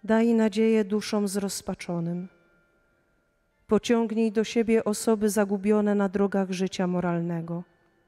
Daj nadzieję duszom zrozpaczonym. Pociągnij do siebie osoby zagubione na drogach życia moralnego.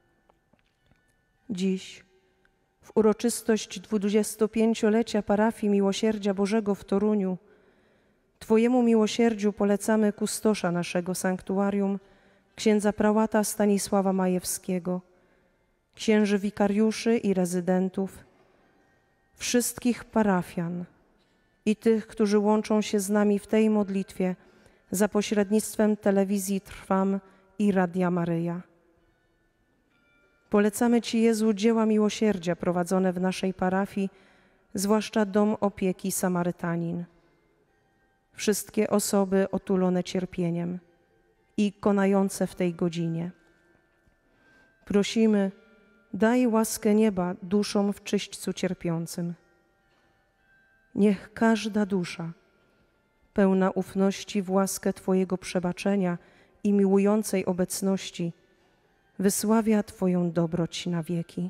Dziś, w uroczystość 25-lecia parafii Miłosierdzia Bożego w Toruniu, Twojemu miłosierdziu polecamy kustosza naszego sanktuarium, księdza prałata Stanisława Majewskiego, księży wikariuszy i rezydentów, wszystkich parafian i tych, którzy łączą się z nami w tej modlitwie za pośrednictwem telewizji Trwam i Radia Maryja. Polecamy Ci, Jezu, dzieła miłosierdzia prowadzone w naszej parafii, zwłaszcza Dom Opieki Samarytanin. Wszystkie osoby otulone cierpieniem i konające w tej godzinie. Prosimy, daj łaskę nieba duszom w czyśćcu cierpiącym. Niech każda dusza, pełna ufności w łaskę Twojego przebaczenia i miłującej obecności, wysławia Twoją dobroć na wieki.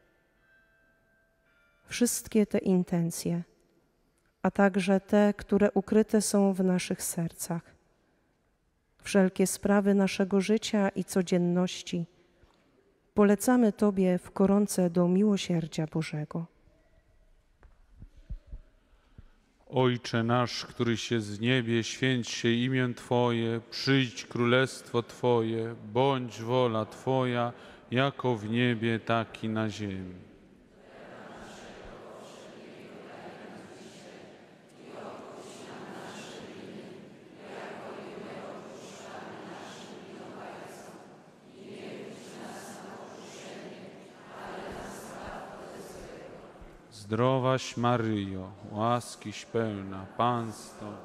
Wszystkie te intencje, a także te, które ukryte są w naszych sercach, wszelkie sprawy naszego życia i codzienności, polecamy Tobie w koronce do miłosierdzia Bożego. Ojcze nasz, któryś jest w niebie, święć się imię Twoje, przyjdź królestwo Twoje, bądź wola Twoja, jako w niebie, tak i na ziemi. Zdrowaś Maryjo, łaskiś pełna, Pan z Tobą.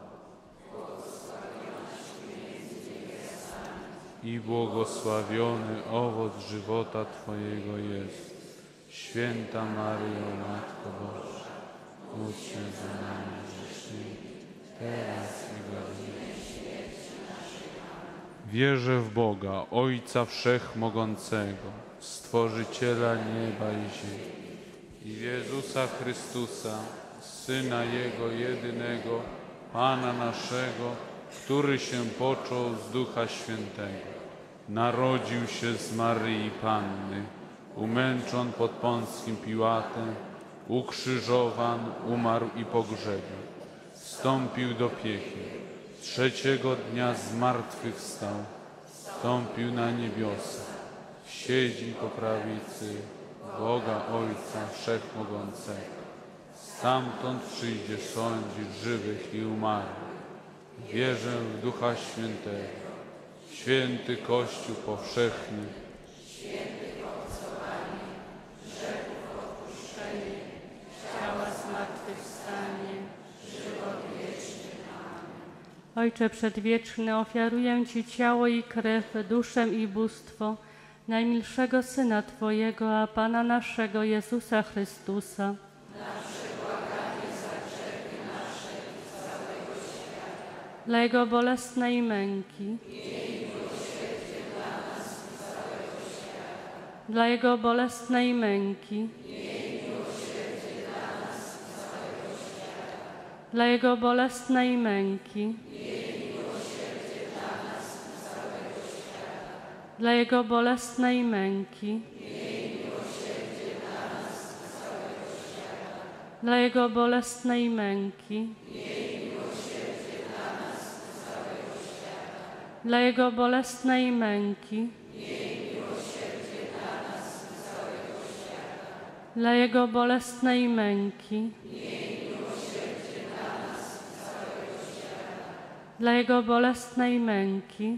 I błogosławiony owoc żywota Twojego jest. Święta Maryjo, Matko Boża, módl się za nami grzesznymi, teraz i w godzinę śmierci naszej. Wierzę w Boga, Ojca Wszechmogącego, Stworzyciela nieba i ziemi, i w Jezusa Chrystusa, Syna Jego jedynego, Pana naszego, który się począł z Ducha Świętego. Narodził się z Maryi Panny, umęczon pod Pąckim Piłatem, ukrzyżowan, umarł i pogrzebiony. Wstąpił do piekieł, trzeciego dnia zmartwychwstał, wstąpił na niebiosa, siedzi po prawicy Boga Ojca Wszechmogącego. Stamtąd przyjdzie sądzić żywych i umarłych. Wierzę w Ducha Świętego, święty Kościół powszechny, świętych obcowanie, grzechów odpuszczenie, ciała zmartwychwstanie, żywot wieczny. Amen. Ojcze Przedwieczny, ofiaruję Ci ciało i krew, duszę i bóstwo najmilszego Syna Twojego, a Pana naszego Jezusa Chrystusa. Dla Jego bolesnej męki, dla Jego bolesnej męki, dla Jego bolesnej męki, dla Jego bolesnej męki, dla Jego bolesnej męki, dla Jego bolesnej męki, dla Jego bolesnej męki, dla Jego bolesnej męki,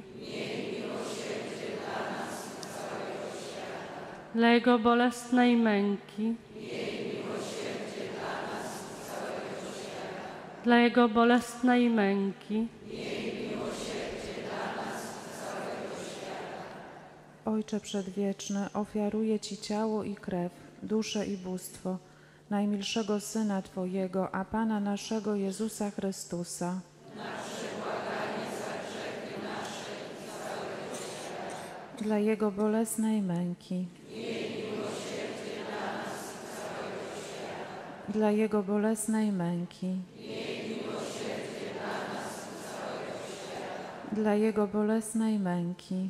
dla Jego bolesnej męki, dla Jego bolesnej męki. Ojcze Przedwieczny, ofiaruję Ci ciało i krew, duszę i bóstwo najmilszego Syna Twojego, a Pana naszego Jezusa Chrystusa. Dla Jego bolesnej męki, dla Jego bolesnej męki, dla Jego bolesnej męki,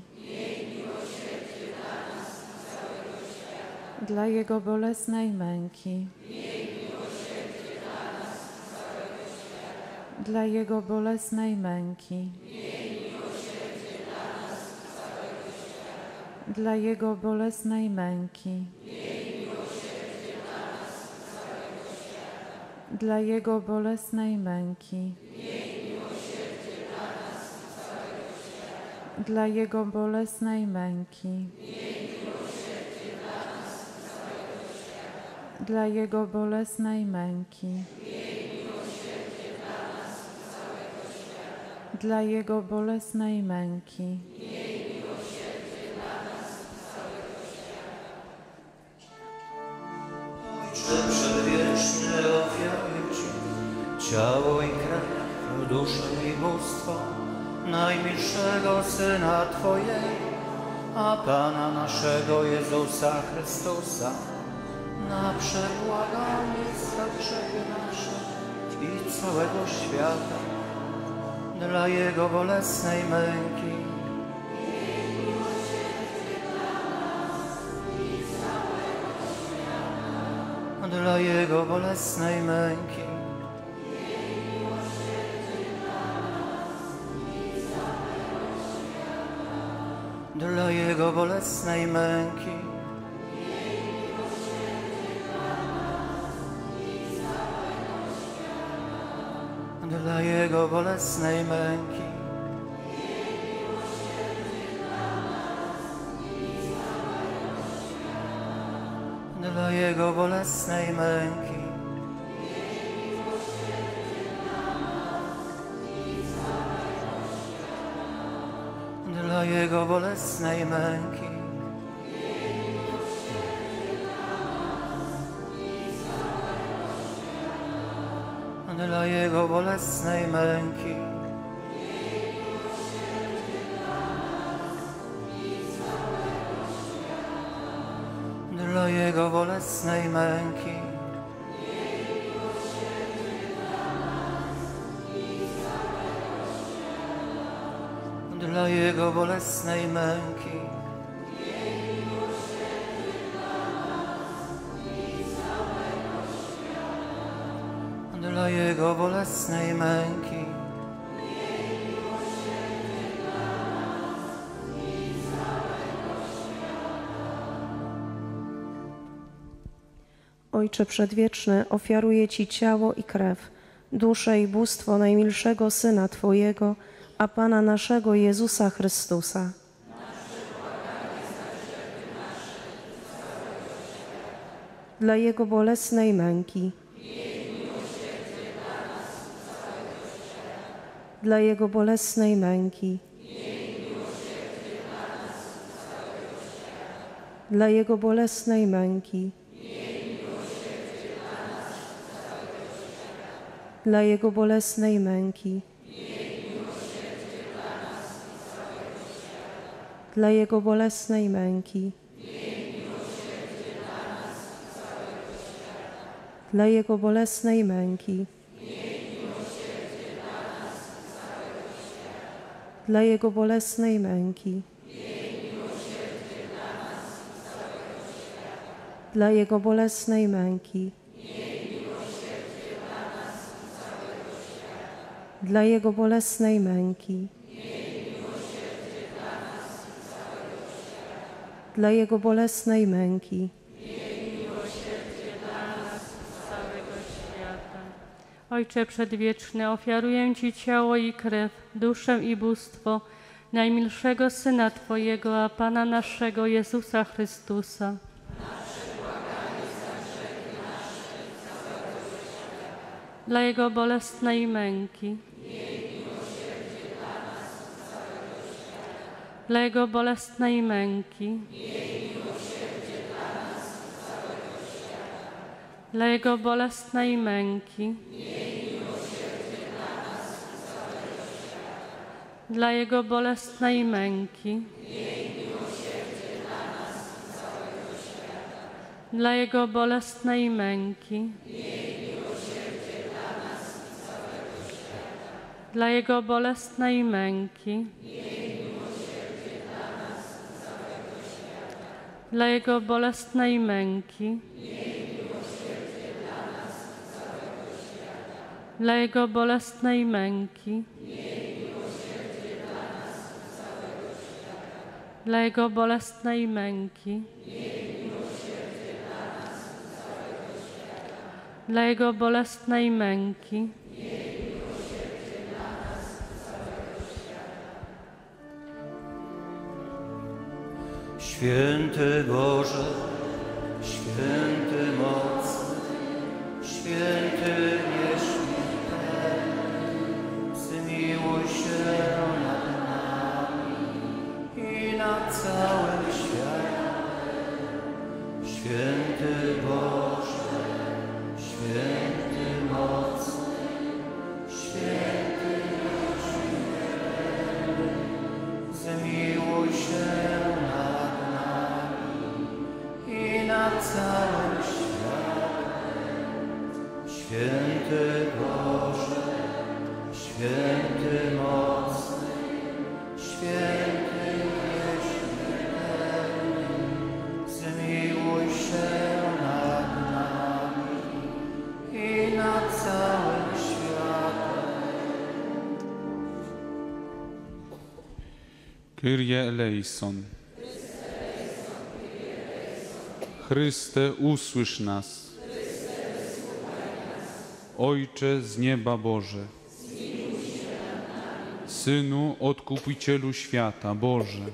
dla Jego bolesnej męki, dla Jego bolesnej męki, dla Jego bolesnej męki, dla Jego bolesnej męki, dla Jego bolesnej męki, dla Jego bolesnej męki, dla Jego bolesnej męki, Ojcze przedwieczny, ofiaruję Ci ciało i krew, duszę i bóstwo najmilszego Syna Twojego, a Pana naszego Jezusa Chrystusa, na przebłaganie za grzechy nasze i całego świata, dla Jego bolesnej męki, dla Jego bolesnej męki, dla Jego bolesnej męki, dla Jego bolesnej męki, dla Jego bolesnej męki, dla Jego bolesnej męki, dla Jego bolesnej męki, dla Jego bolesnej męki, dla Jego bolesnej męki, dla Jego bolesnej męki, Ojcze Przedwieczny, ofiaruję Ci ciało i krew, duszę i bóstwo najmilszego Syna Twojego, a Pana naszego Jezusa Chrystusa. Dla Jego bolesnej męki, dla Jego bolesnej męki, dla Jego bolesnej męki, dla Jego bolesnej męki, dla Jego bolesnej męki, dla Jego bolesnej męki, dla Jego bolesnej męki, dla Jego bolesnej męki, dla Jego bolesnej męki, dla Jego bolesnej męki, Ojcze Przedwieczny, ofiaruję Ci ciało i krew, duszę i bóstwo najmilszego Syna Twojego, a Pana naszego Jezusa Chrystusa. Dla Jego bolesnej męki, dla Jego bolesnej męki, dla Jego bolesnej męki, dla Jego bolesnej męki, dla Jego bolesnej męki, dla Jego bolesnej męki, dla Jego bolesnej męki, dla Jego bolesnej męki, dla Jego bolesnej męki, dla Jego bolesnej męki, Święty Boże, święty mocny, święty nieśmiertelny, zmiłuj się nad nami i nad całym światem. Święty Boże, święty mocny, święty nieśmiertelny, zmiłuj się nad nami i nad całym światem. Święty Boże, święty mocny, święty nieśmiertelny, zmiłuj się nad nami i nad całym światem. Kyrie eleison. Chryste, usłysz nas. Ojcze z nieba Boże. Synu, Odkupicielu świata Boże.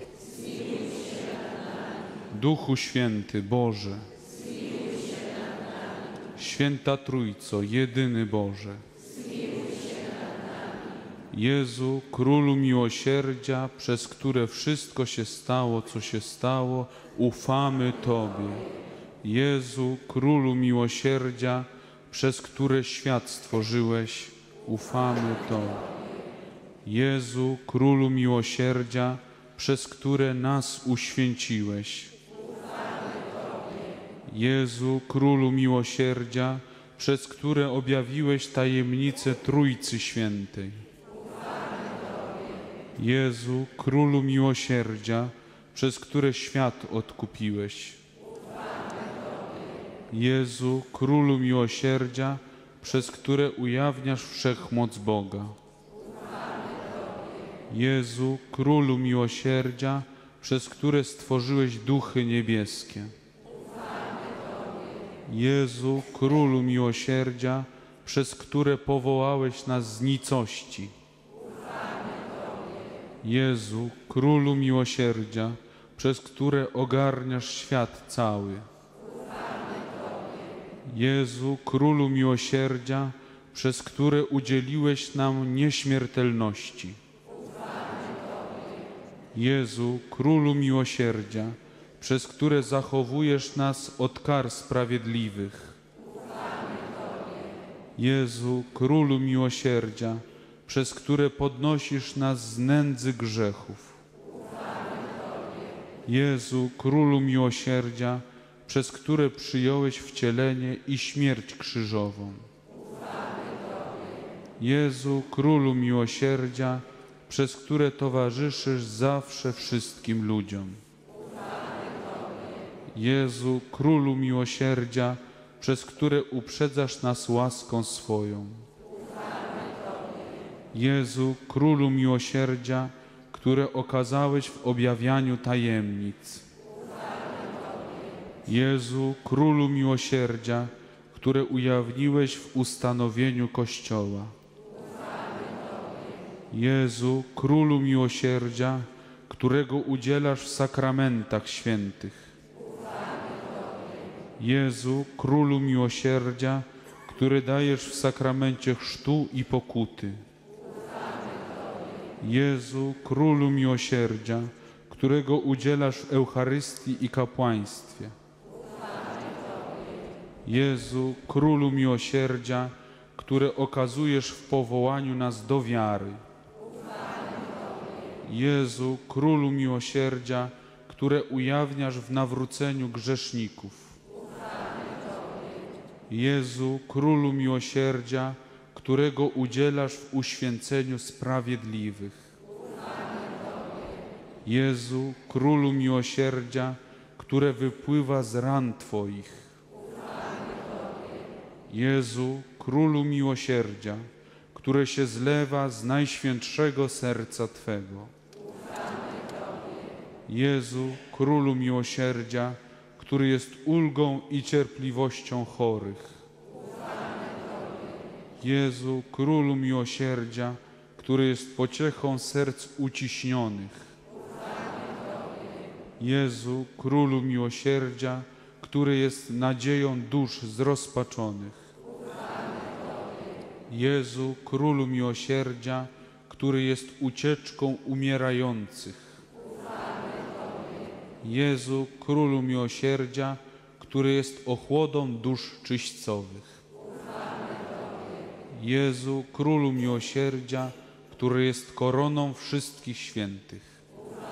Duchu Święty Boże. Święta Trójco, jedyny Boże. Jezu, Królu miłosierdzia, przez które wszystko się stało, co się stało, ufamy Tobie. Jezu, Królu miłosierdzia, przez które świat stworzyłeś, ufamy Tobie. Jezu, Królu miłosierdzia, przez które nas uświęciłeś. Jezu, Królu miłosierdzia, przez które objawiłeś tajemnicę Trójcy Świętej. Jezu, Królu miłosierdzia, przez które świat odkupiłeś. Jezu, Królu miłosierdzia, przez które ujawniasz wszechmoc Boga. Jezu, Królu miłosierdzia, przez które stworzyłeś duchy niebieskie. Jezu, Królu miłosierdzia, przez które powołałeś nas z nicości. Jezu, Królu miłosierdzia, przez które ogarniasz świat cały. Jezu, Królu miłosierdzia, przez które udzieliłeś nam nieśmiertelności. Jezu, Królu miłosierdzia, przez które zachowujesz nas od kar sprawiedliwych. Jezu, Królu miłosierdzia, przez które podnosisz nas z nędzy grzechów. Jezu, Królu miłosierdzia, przez które przyjąłeś wcielenie i śmierć krzyżową. Jezu, Królu miłosierdzia, przez które towarzyszysz zawsze wszystkim ludziom. Jezu, Królu miłosierdzia, przez które uprzedzasz nas łaską swoją. Jezu, Królu miłosierdzia, które okazałeś w objawianiu tajemnic. Jezu, Królu miłosierdzia, które ujawniłeś w ustanowieniu Kościoła. Jezu, Królu miłosierdzia, którego udzielasz w sakramentach świętych. Jezu, Królu miłosierdzia, który dajesz w sakramencie chrztu i pokuty. Jezu, Królu miłosierdzia, którego udzielasz w Eucharystii i kapłaństwie. Jezu, Królu miłosierdzia, które okazujesz w powołaniu nas do wiary. Jezu, Królu miłosierdzia, które ujawniasz w nawróceniu grzeszników. Jezu, Królu miłosierdzia, którego udzielasz w uświęceniu sprawiedliwych. Jezu, Królu miłosierdzia, które wypływa z ran Twoich. Jezu, Królu miłosierdzia, które się zlewa z najświętszego serca Twego. Jezu, Królu miłosierdzia, który jest ulgą i cierpliwością chorych. Jezu, Królu miłosierdzia, który jest pociechą serc uciśnionych. Jezu, Królu miłosierdzia, który jest nadzieją dusz zrozpaczonych. Jezu, Królu miłosierdzia, który jest ucieczką umierających. Jezu, Królu miłosierdzia, który jest ochłodą dusz czyścowych. Jezu, Królu miłosierdzia, który jest koroną wszystkich świętych.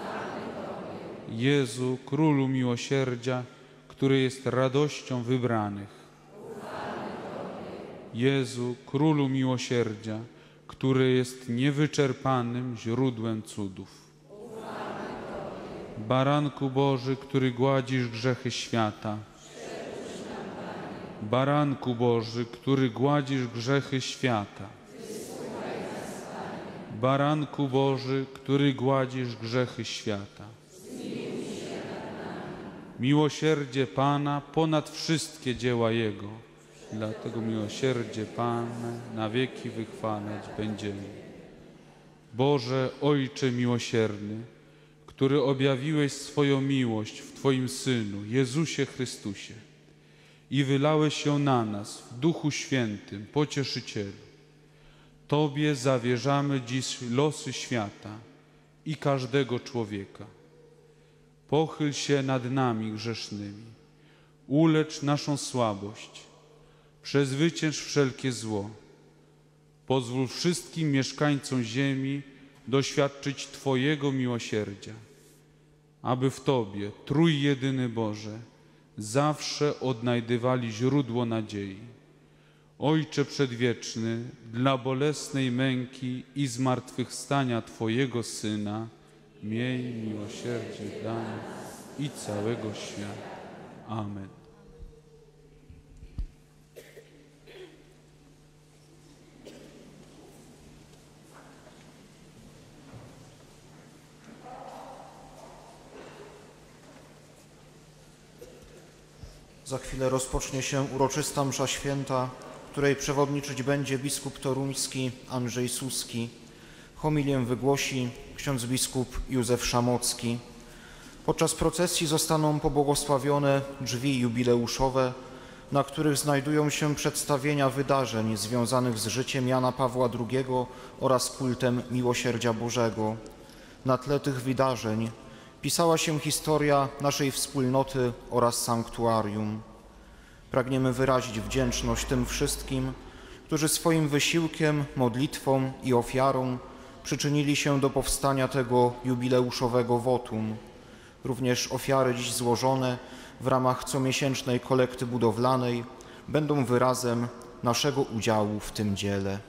Jezu, Królu miłosierdzia, który jest radością wybranych. Jezu, Królu miłosierdzia, który jest niewyczerpanym źródłem cudów. Baranku Boży, który gładzisz grzechy świata. Baranku Boży, który gładzisz grzechy świata. Baranku Boży, który gładzisz grzechy świata. Miłosierdzie Pana ponad wszystkie dzieła Jego, dlatego miłosierdzie Pana na wieki wychwalać będziemy. Boże, Ojcze miłosierny, który objawiłeś swoją miłość w Twoim Synu, Jezusie Chrystusie i wylałeś ją na nas w Duchu Świętym, Pocieszycielu. Tobie zawierzamy dziś losy świata i każdego człowieka. Pochyl się nad nami grzesznymi, ulecz naszą słabość, przezwycięż wszelkie zło. Pozwól wszystkim mieszkańcom ziemi doświadczyć Twojego miłosierdzia, aby w Tobie, Trójjedyny Boże, zawsze odnajdywali źródło nadziei. Ojcze Przedwieczny, dla bolesnej męki i zmartwychwstania Twojego Syna, miej miłosierdzie dla nas i całego świata. Amen. Za chwilę rozpocznie się uroczysta msza święta, której przewodniczyć będzie biskup toruński Andrzej Suski. Homilię wygłosi ksiądz biskup Józef Szamocki. Podczas procesji zostaną pobłogosławione drzwi jubileuszowe, na których znajdują się przedstawienia wydarzeń związanych z życiem Jana Pawła II oraz kultem Miłosierdzia Bożego. Na tle tych wydarzeń pisała się historia naszej wspólnoty oraz sanktuarium. Pragniemy wyrazić wdzięczność tym wszystkim, którzy swoim wysiłkiem, modlitwą i ofiarą przyczynili się do powstania tego jubileuszowego wotum. Również ofiary dziś złożone w ramach comiesięcznej kolekty budowlanej będą wyrazem naszego udziału w tym dziele.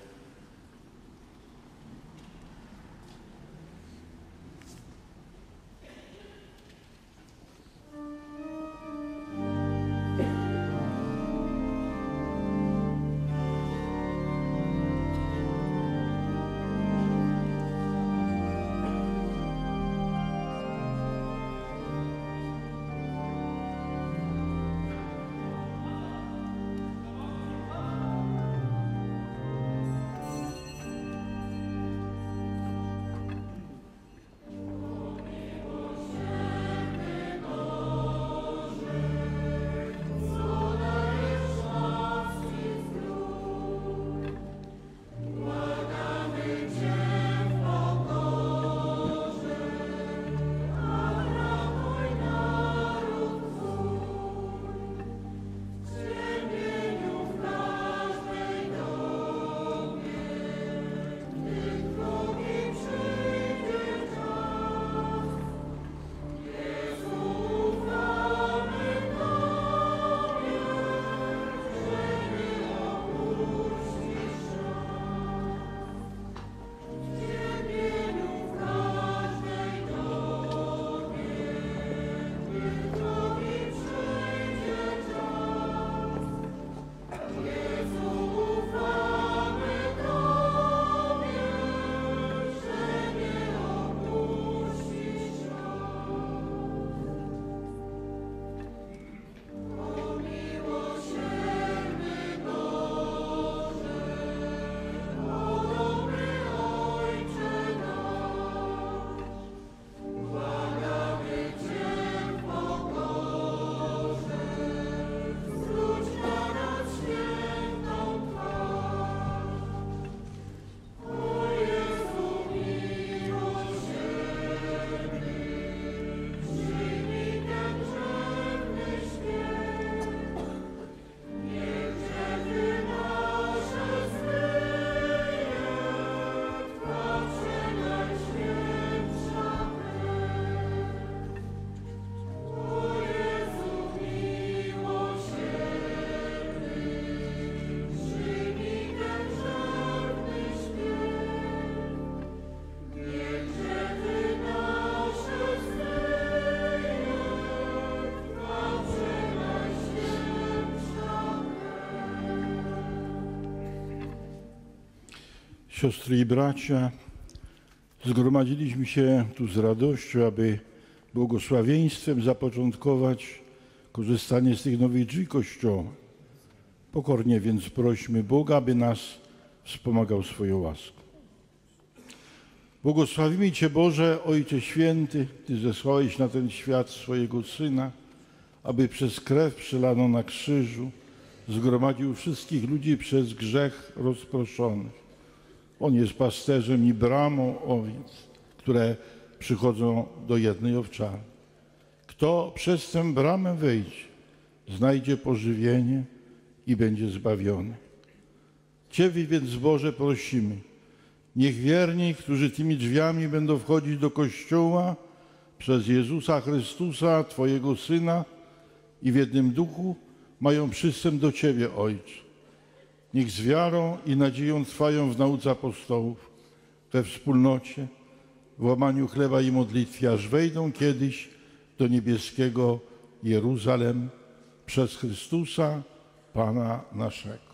Siostry i bracia, zgromadziliśmy się tu z radością, aby błogosławieństwem zapoczątkować korzystanie z tych nowych drzwi Kościoła. Pokornie więc prośmy Boga, aby nas wspomagał swoją łaską. Błogosławimy Cię, Boże, Ojcze Święty, Ty zesłałeś na ten świat swojego Syna, aby przez krew przelaną na krzyżu zgromadził wszystkich ludzi przez grzech rozproszonych. On jest pasterzem i bramą owiec, które przychodzą do jednej owczary. Kto przez tę bramę wejdzie, znajdzie pożywienie i będzie zbawiony. Ciebie więc, Boże, prosimy, niech wierni, którzy tymi drzwiami będą wchodzić do Kościoła przez Jezusa Chrystusa, Twojego Syna i w jednym duchu mają przystęp do Ciebie, Ojcze. Niech z wiarą i nadzieją trwają w nauce apostołów, we wspólnocie, w łamaniu chleba i modlitwie, aż wejdą kiedyś do niebieskiego Jeruzalem przez Chrystusa, Pana naszego.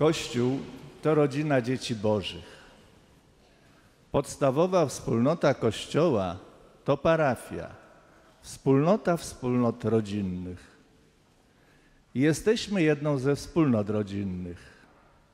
Kościół to rodzina dzieci bożych. Podstawowa wspólnota Kościoła to parafia, wspólnota wspólnot rodzinnych. Jesteśmy jedną ze wspólnot rodzinnych.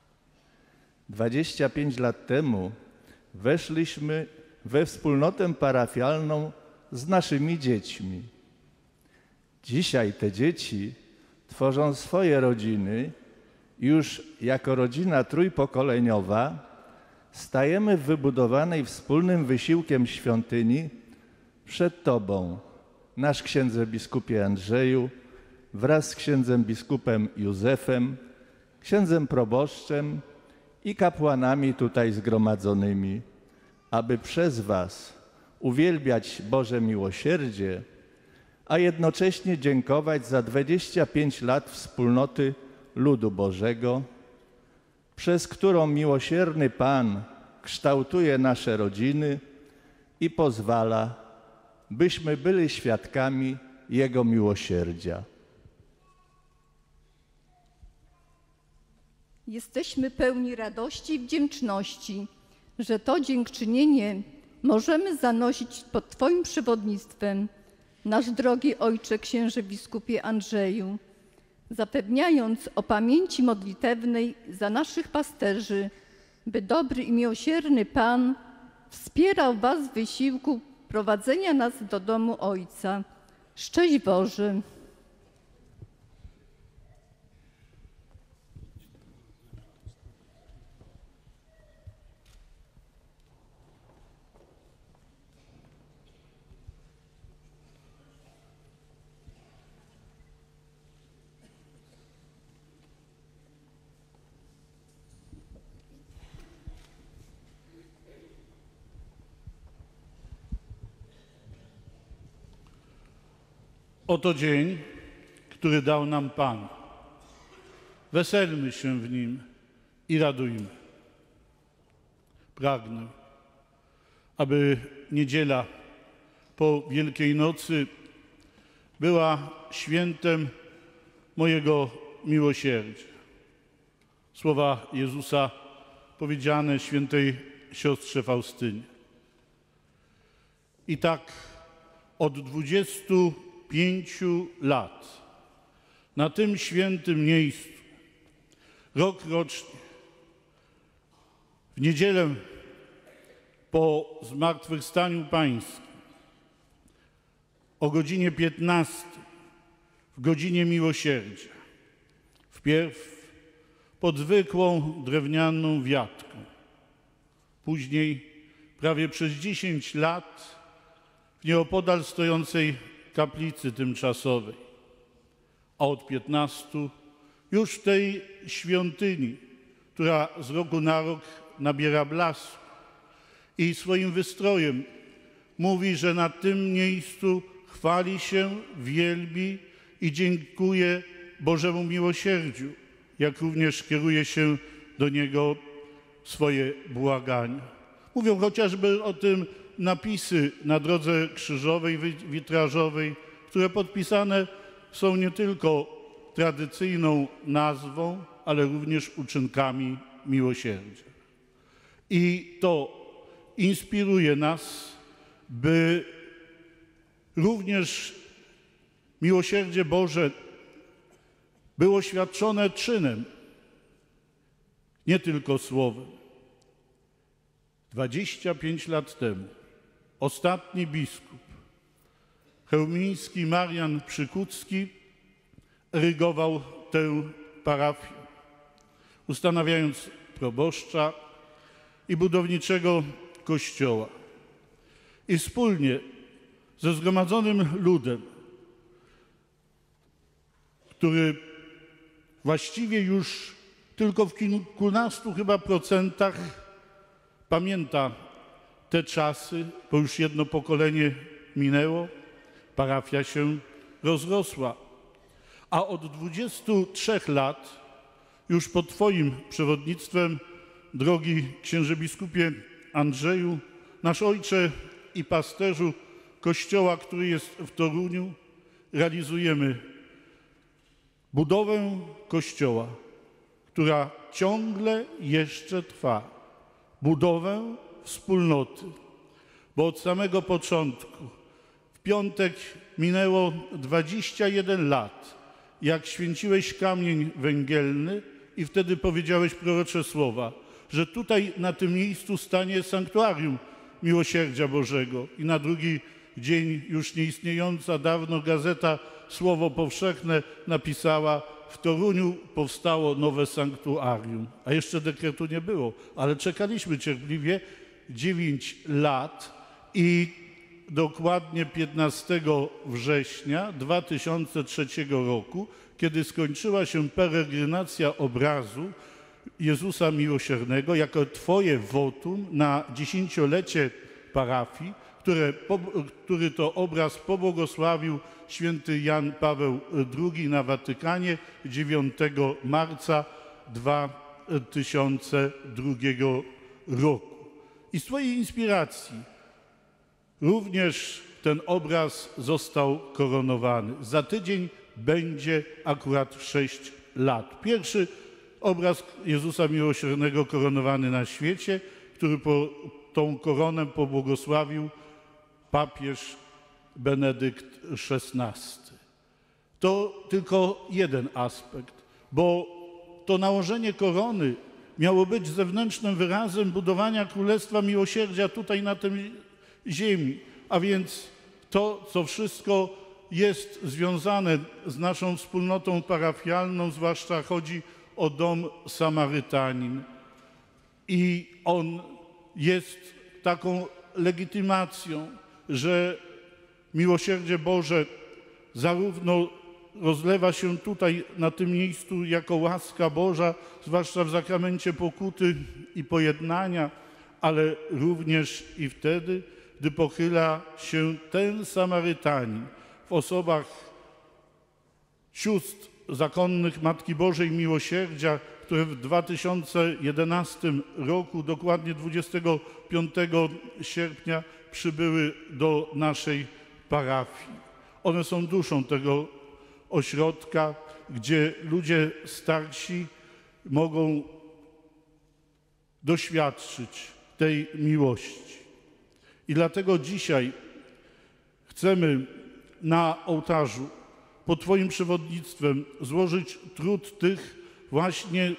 25 lat temu weszliśmy we wspólnotę parafialną z naszymi dziećmi. Dzisiaj te dzieci tworzą swoje rodziny. Już jako rodzina trójpokoleniowa stajemy w wybudowanej wspólnym wysiłkiem świątyni przed Tobą, nasz księdze biskupie Andrzeju, wraz z księdzem biskupem Józefem, księdzem proboszczem i kapłanami tutaj zgromadzonymi, aby przez Was uwielbiać Boże miłosierdzie, a jednocześnie dziękować za 25 lat wspólnoty ludu Bożego, przez którą miłosierny Pan kształtuje nasze rodziny i pozwala, byśmy byli świadkami Jego miłosierdzia. Jesteśmy pełni radości i wdzięczności, że to dziękczynienie możemy zanosić pod Twoim przewodnictwem, nasz drogi Ojcze księże biskupie Andrzeju, zapewniając o pamięci modlitewnej za naszych pasterzy, by dobry i miłosierny Pan wspierał Was w wysiłku prowadzenia nas do domu Ojca. Szczęść Boże! Oto dzień, który dał nam Pan. Weselmy się w nim i radujmy. Pragnę, aby niedziela po Wielkiej Nocy była świętem mojego miłosierdzia. Słowa Jezusa powiedziane świętej siostrze Faustynie. I tak od 25 lat na tym świętym miejscu, rok rocznie, w niedzielę po Zmartwychwstaniu Pańskim, o godzinie 15, w godzinie miłosierdzia, wpierw pod zwykłą drewnianą wiatką, później prawie przez 10 lat w nieopodal stojącej kaplicy tymczasowej, a od 15 już w tej świątyni, która z roku na rok nabiera blasku i swoim wystrojem mówi, że na tym miejscu chwali się, wielbi i dziękuje Bożemu miłosierdziu, jak również kieruje się do Niego swoje błagania. Mówią chociażby o tym napisy na drodze krzyżowej, witrażowej, które podpisane są nie tylko tradycyjną nazwą, ale również uczynkami miłosierdzia. I to inspiruje nas, by również miłosierdzie Boże było świadczone czynem, nie tylko słowem. 25 lat temu ostatni biskup chełmiński Marian Przykucki rygował tę parafię, ustanawiając proboszcza i budowniczego kościoła. I wspólnie ze zgromadzonym ludem, który właściwie już tylko w kilkunastu chyba procentach pamięta te czasy, bo już jedno pokolenie minęło, parafia się rozrosła. A od 23 lat, już pod Twoim przewodnictwem, drogi księże biskupie Andrzeju, nasz ojcze i pasterzu kościoła, który jest w Toruniu, realizujemy budowę kościoła, która ciągle jeszcze trwa. Budowę wspólnoty. Bo od samego początku, w piątek minęło 21 lat, jak święciłeś kamień węgielny i wtedy powiedziałeś prorocze słowa, że tutaj na tym miejscu stanie sanktuarium Miłosierdzia Bożego. I na drugi dzień już nieistniejąca dawno gazeta Słowo Powszechne napisała: w Toruniu powstało nowe sanktuarium. A jeszcze dekretu nie było, ale czekaliśmy cierpliwie 9 lat i dokładnie 15 września 2003 roku, kiedy skończyła się peregrinacja obrazu Jezusa Miłosiernego, jako Twoje wotum na 10-lecie parafii, który to obraz pobłogosławił święty Jan Paweł II na Watykanie 9 marca 2002 roku. I z Twojej inspiracji również ten obraz został koronowany. Za tydzień będzie akurat 6 lat. Pierwszy obraz Jezusa Miłosiernego koronowany na świecie, który tą koronę pobłogosławił papież Benedykt XVI. To tylko jeden aspekt, bo to nałożenie korony miało być zewnętrznym wyrazem budowania Królestwa Miłosierdzia tutaj na tej ziemi, a więc to, co wszystko jest związane z naszą wspólnotą parafialną, zwłaszcza chodzi o dom Samarytanin. I on jest taką legitymacją, że miłosierdzie Boże zarówno rozlewa się tutaj na tym miejscu jako łaska Boża, zwłaszcza w sakramencie pokuty i pojednania, ale również i wtedy, gdy pochyla się ten Samarytanin w osobach sióstr zakonnych Matki Bożej Miłosierdzia, które w 2011 roku, dokładnie 25 sierpnia, przybyły do naszej parafii. One są duszą tego ośrodka, gdzie ludzie starsi mogą doświadczyć tej miłości. I dlatego dzisiaj chcemy na ołtarzu pod Twoim przewodnictwem złożyć trud tych właśnie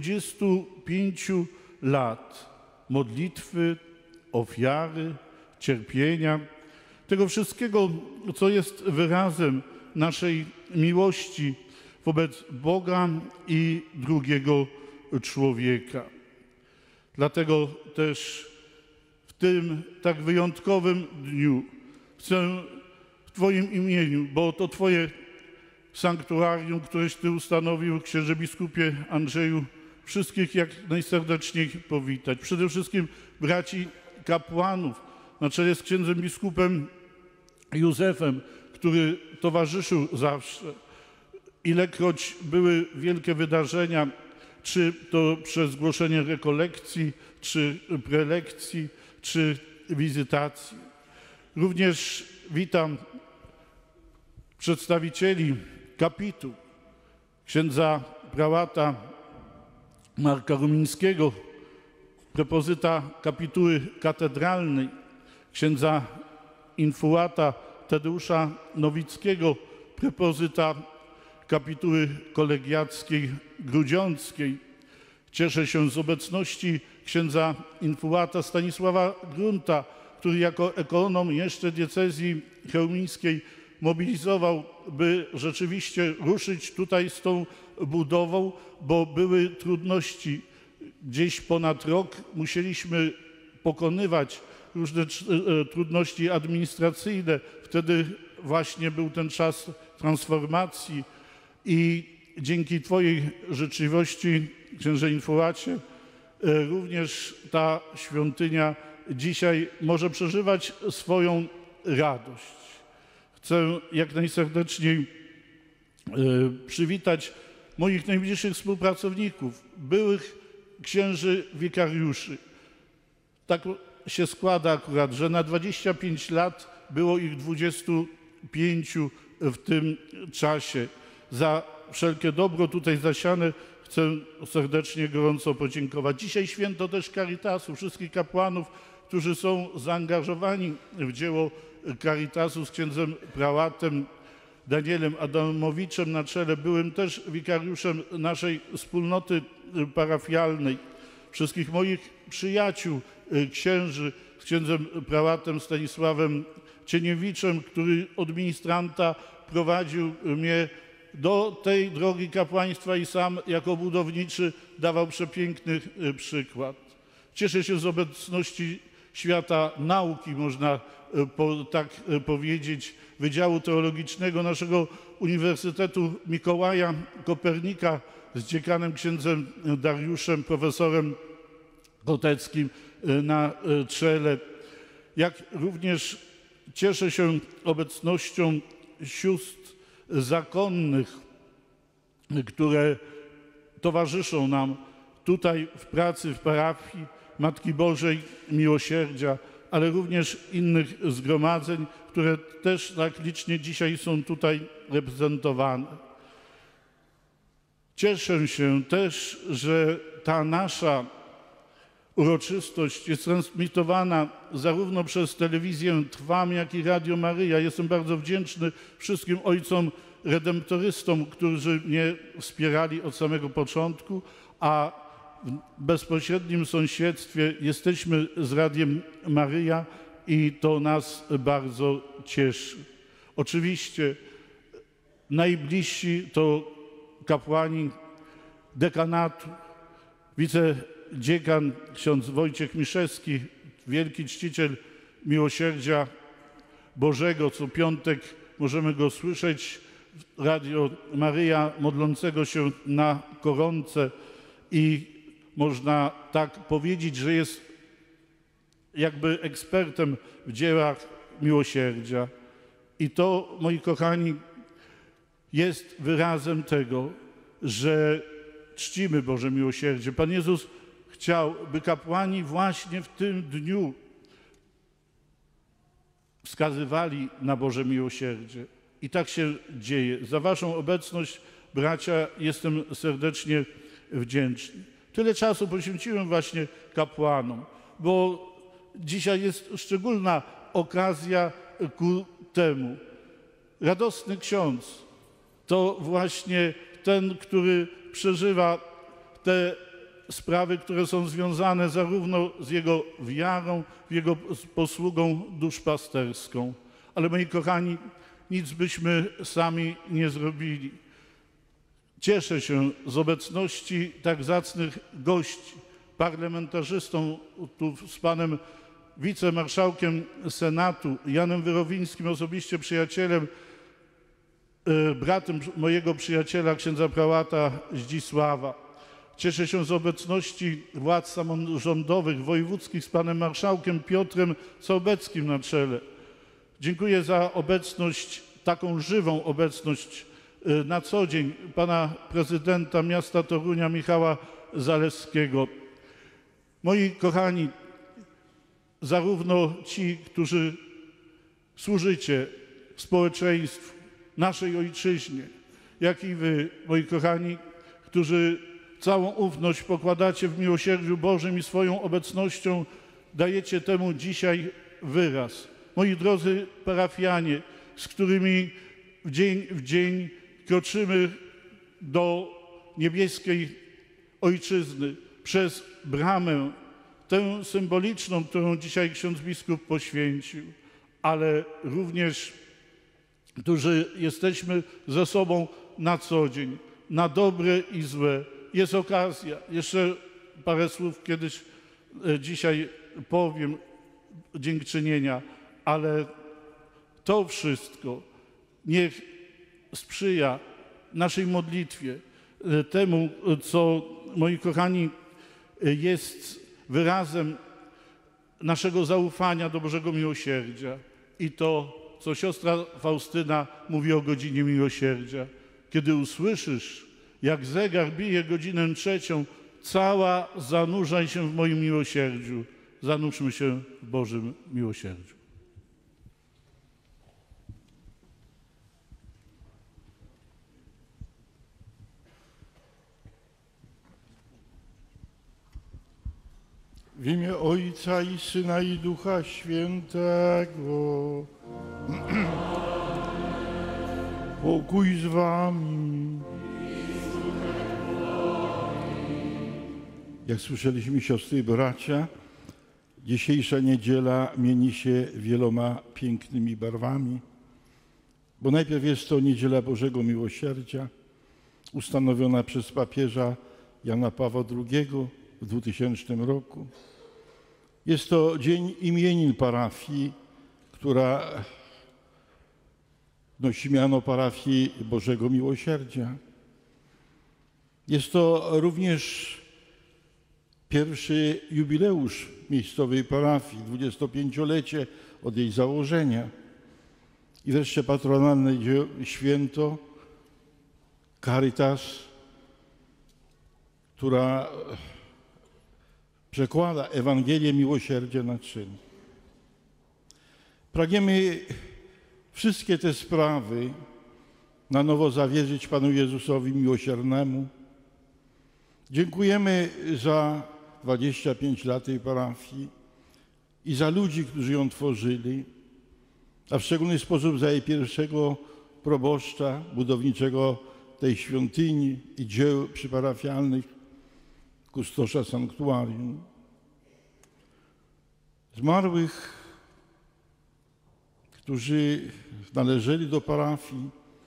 25 lat modlitwy, ofiary, cierpienia, tego wszystkiego, co jest wyrazem naszej miłości wobec Boga i drugiego człowieka. Dlatego też w tym tak wyjątkowym dniu chcę w Twoim imieniu, bo to Twoje sanktuarium, któreś Ty ustanowił, księże biskupie Andrzeju, wszystkich jak najserdeczniej powitać. Przede wszystkim braci kapłanów na czele z księdzem biskupem Józefem, który towarzyszył zawsze. Ilekroć były wielkie wydarzenia, czy to przez głoszenie rekolekcji, czy prelekcji, czy wizytacji. Również witam przedstawicieli kapitu, księdza prałata Marka Rumińskiego, prepozyta kapituły katedralnej, księdza infułata Tadeusza Nowickiego, prepozyta kapituły kolegiackiej grudziąckiej. Cieszę się z obecności księdza infułata Stanisława Grunta, który jako ekonom jeszcze diecezji chełmińskiej mobilizował, by rzeczywiście ruszyć tutaj z tą budową, bo były trudności. Gdzieś ponad rok musieliśmy pokonywać różne trudności administracyjne. Wtedy właśnie był ten czas transformacji i dzięki Twojej życzliwości, księże infułacie, również ta świątynia dzisiaj może przeżywać swoją radość. Chcę jak najserdeczniej przywitać moich najbliższych współpracowników, byłych księży wikariuszy. Tak się składa akurat, że na 25 lat było ich 25 w tym czasie. Za wszelkie dobro tutaj zasiane chcę serdecznie, gorąco podziękować. Dzisiaj święto też Caritasu, wszystkich kapłanów, którzy są zaangażowani w dzieło Caritasu z księdzem prałatem Danielem Adamowiczem na czele. Byłem też wikariuszem naszej wspólnoty parafialnej. Wszystkich moich przyjaciół, księży, z księdzem prałatem Stanisławem Cieniewiczem, który od ministranta prowadził mnie do tej drogi kapłaństwa i sam jako budowniczy dawał przepiękny przykład. Cieszę się z obecności świata nauki, można tak powiedzieć, Wydziału Teologicznego naszego Uniwersytetu Mikołaja Kopernika z dziekanem księdzem Dariuszem, profesorem Koteckim na czele. Jak również cieszę się obecnością sióstr zakonnych, które towarzyszą nam tutaj w pracy w parafii Matki Bożej Miłosierdzia, ale również innych zgromadzeń, które też tak licznie dzisiaj są tutaj reprezentowane. Cieszę się też, że ta nasza uroczystość jest transmitowana zarówno przez telewizję Trwam, jak i Radio Maryja. Jestem bardzo wdzięczny wszystkim ojcom redemptorystom, którzy mnie wspierali od samego początku, a w bezpośrednim sąsiedztwie jesteśmy z Radiem Maryja i to nas bardzo cieszy. Oczywiście najbliżsi to kapłani dekanatu, wicedziekan ksiądz Wojciech Miszewski, wielki czciciel miłosierdzia Bożego. Co piątek możemy go słyszeć w Radio Maryja modlącego się na koronce i można tak powiedzieć, że jest jakby ekspertem w dziełach miłosierdzia. I to, moi kochani, jest wyrazem tego, że czcimy Boże miłosierdzie. Pan Jezus chciał, by kapłani właśnie w tym dniu wskazywali na Boże miłosierdzie. I tak się dzieje. Za waszą obecność, bracia, jestem serdecznie wdzięczny. Tyle czasu poświęciłem właśnie kapłanom, bo dzisiaj jest szczególna okazja ku temu. Radosny ksiądz to właśnie ten, który przeżywa te sprawy, które są związane zarówno z jego wiarą, jego posługą duszpasterską. Ale moi kochani, nic byśmy sami nie zrobili. Cieszę się z obecności tak zacnych gości, parlamentarzystą, tu z panem wicemarszałkiem Senatu Janem Wyrowińskim, osobiście przyjacielem, bratem mojego przyjaciela, księdza prałata Zdzisława. Cieszę się z obecności władz samorządowych, wojewódzkich z panem marszałkiem Piotrem Całbeckim na czele. Dziękuję za obecność, taką żywą obecność na co dzień pana prezydenta miasta Torunia Michała Zalewskiego. Moi kochani, zarówno ci, którzy służycie społeczeństwu, naszej ojczyźnie, jak i wy, moi kochani, którzy całą ufność pokładacie w miłosierdziu Bożym i swoją obecnością dajecie temu dzisiaj wyraz. Moi drodzy parafianie, z którymi dzień w dzień kroczymy do niebieskiej Ojczyzny przez bramę, tę symboliczną, którą dzisiaj ksiądz biskup poświęcił, ale również, którzy jesteśmy ze sobą na co dzień, na dobre i złe. Jest okazja, jeszcze parę słów kiedyś dzisiaj powiem, dziękczynienia, ale to wszystko niech sprzyja naszej modlitwie, temu, co, moi kochani, jest wyrazem naszego zaufania do Bożego Miłosierdzia. I to, co siostra Faustyna mówi o godzinie miłosierdzia. Kiedy usłyszysz, jak zegar bije godzinę 3, cała zanurzaj się w moim miłosierdziu. Zanurzmy się w Bożym miłosierdziu. W imię Ojca i Syna i Ducha Świętego. Pokój z wami. Jak słyszeliśmy, siostry i bracia, dzisiejsza niedziela mieni się wieloma pięknymi barwami, bo najpierw jest to Niedziela Bożego Miłosierdzia, ustanowiona przez papieża Jana Pawła II w 2000 roku. Jest to dzień imienin parafii, która nosi miano parafii Bożego Miłosierdzia. Jest to również pierwszy jubileusz miejscowej parafii, 25-lecie od jej założenia. I wreszcie patronalne święto Caritas, która przekłada Ewangelię miłosierdzia na czyn. Pragniemy wszystkie te sprawy na nowo zawierzyć Panu Jezusowi Miłosiernemu. Dziękujemy za 25 lat tej parafii i za ludzi, którzy ją tworzyli, a w szczególny sposób za jej pierwszego proboszcza, budowniczego tej świątyni i dzieł przyparafialnych, kustosza sanktuarium. Zmarłych, którzy należeli do parafii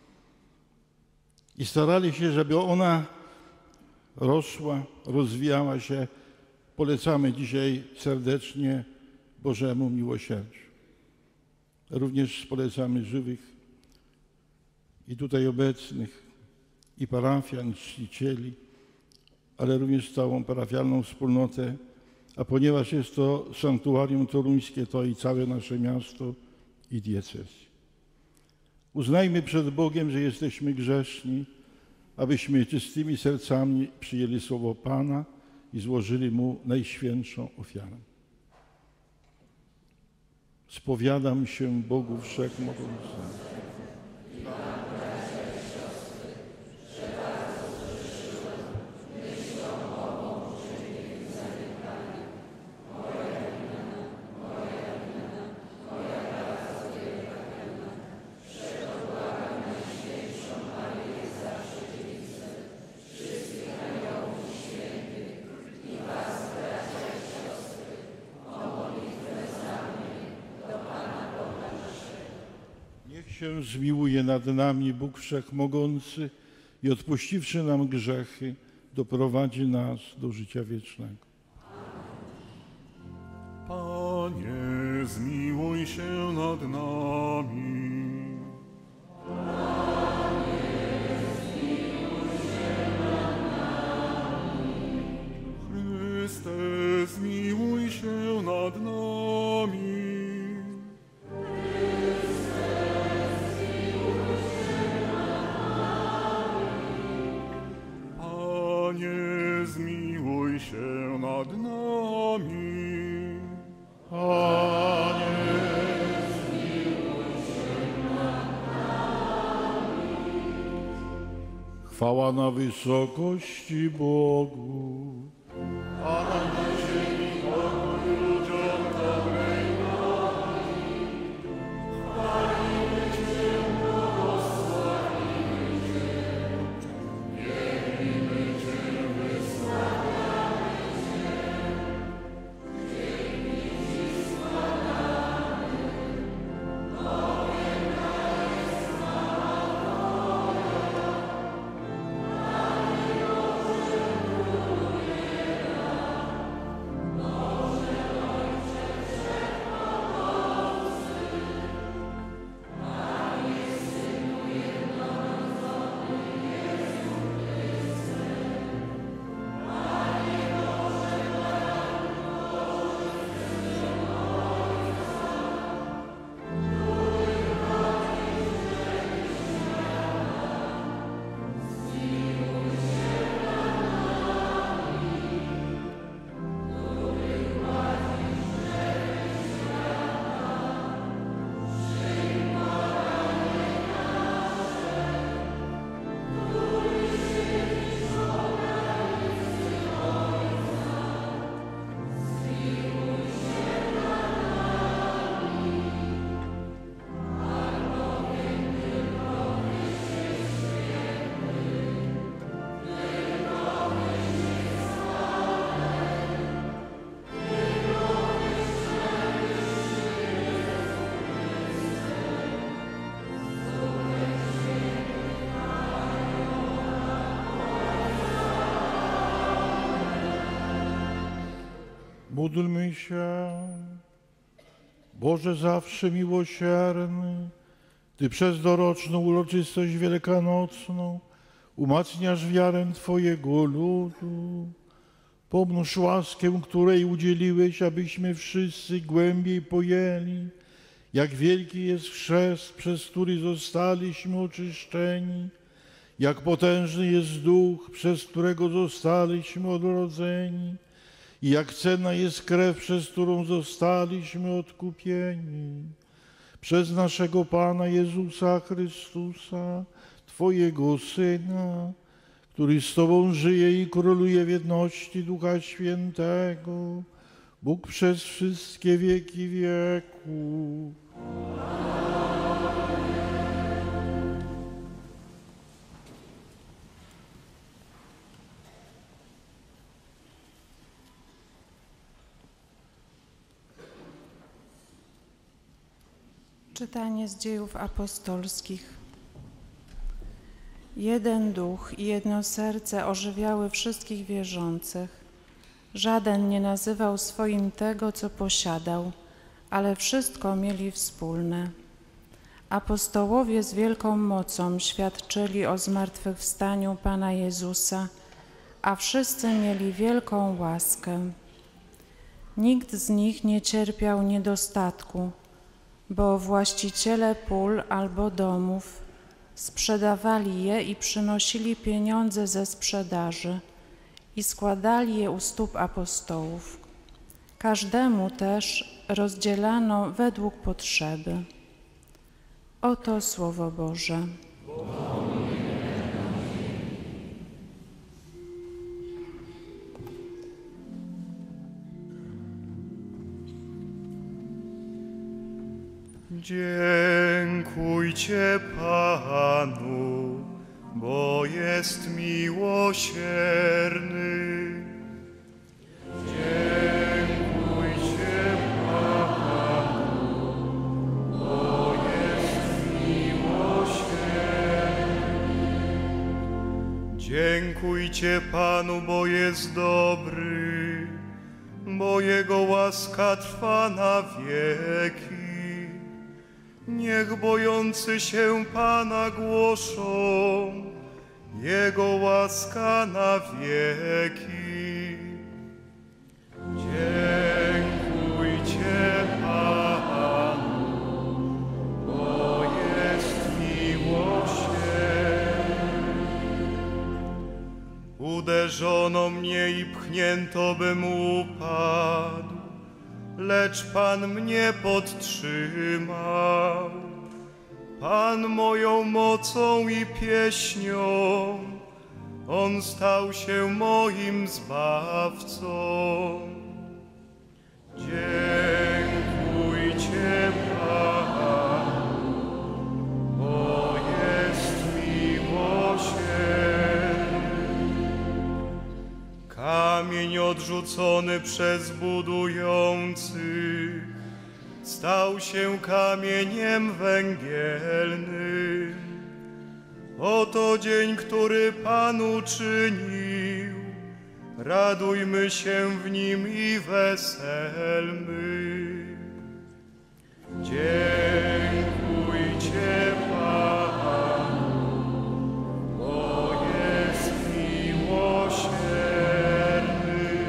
i starali się, żeby ona rosła, rozwijała się, polecamy dzisiaj serdecznie Bożemu Miłosierdziu. Również polecamy żywych i tutaj obecnych, i parafian, i czcicieli, ale również całą parafialną wspólnotę, a ponieważ jest to sanktuarium toruńskie, to i całe nasze miasto i diecezję. Uznajmy przed Bogiem, że jesteśmy grzeszni, abyśmy czystymi sercami przyjęli słowo Pana i złożyli Mu najświętszą ofiarę. Spowiadam się Bogu Wszechmogącemu. Się zmiłuje nad nami Bóg Wszechmogący i odpuściwszy nam grzechy, doprowadzi nas do życia wiecznego. Panie, zmiłuj się nad nami. Chryste, zmiłuj się nad nami. Panie, zmiłuj się nad nami. Panie, zmiłuj się nad nami. Chwała na wysokości Bogu, a na ziemi pokój ludziom dobrej woli. Chwalimy Cię, błogosławimy Cię, wielbimy Cię, wysławiamy Cię. Dzięki Ci składamy, bowiem ta jest chwała Twoja. Panie Boże, królujesz. Módlmy się. Boże zawsze miłosierny, Ty przez doroczną uroczystość wielkanocną umacniasz wiarę Twojego ludu. Pomnóż łaskę, której udzieliłeś, abyśmy wszyscy głębiej pojęli, jak wielki jest chrzest, przez który zostaliśmy oczyszczeni, jak potężny jest Duch, przez którego zostaliśmy odrodzeni, i jak cenna jest krew, przez którą zostaliśmy odkupieni. Przez naszego Pana Jezusa Chrystusa, Twojego Syna, który z Tobą żyje i króluje w jedności Ducha Świętego, Bóg przez wszystkie wieki wieków. Czytanie z Dziejów Apostolskich. Jeden duch i jedno serce ożywiały wszystkich wierzących. Żaden nie nazywał swoim tego, co posiadał, ale wszystko mieli wspólne. Apostołowie z wielką mocą świadczyli o zmartwychwstaniu Pana Jezusa, a wszyscy mieli wielką łaskę. Nikt z nich nie cierpiał niedostatku, bo właściciele pól albo domów sprzedawali je i przynosili pieniądze ze sprzedaży i składali je u stóp apostołów. Każdemu też rozdzielano według potrzeby. Oto Słowo Boże. Dziękujcie Panu, bo jest miłosierny. Dziękujcie Panu, bo jest miłosierny. Dziękujcie Panu, bo jest dobry, bo Jego łaska trwa na wieki. Niech bojący się Pana głoszą, Jego łaska na wieki. Dziękujcie Panu, bo jest miłosierny. Uderzono mnie i pchnięto, bym upadł, lecz Pan mnie podtrzymał. Pan moją mocą i pieśnią, On stał się moim Zbawcą. Dziękujcie Panu, bo jest miłosierny. Kamień odrzucony przez budujących stał się kamieniem węgielnym. Oto dzień, który Pan uczynił. Radujmy się w nim i weselmy. Dziękujcie Panu, bo jest miłosierny.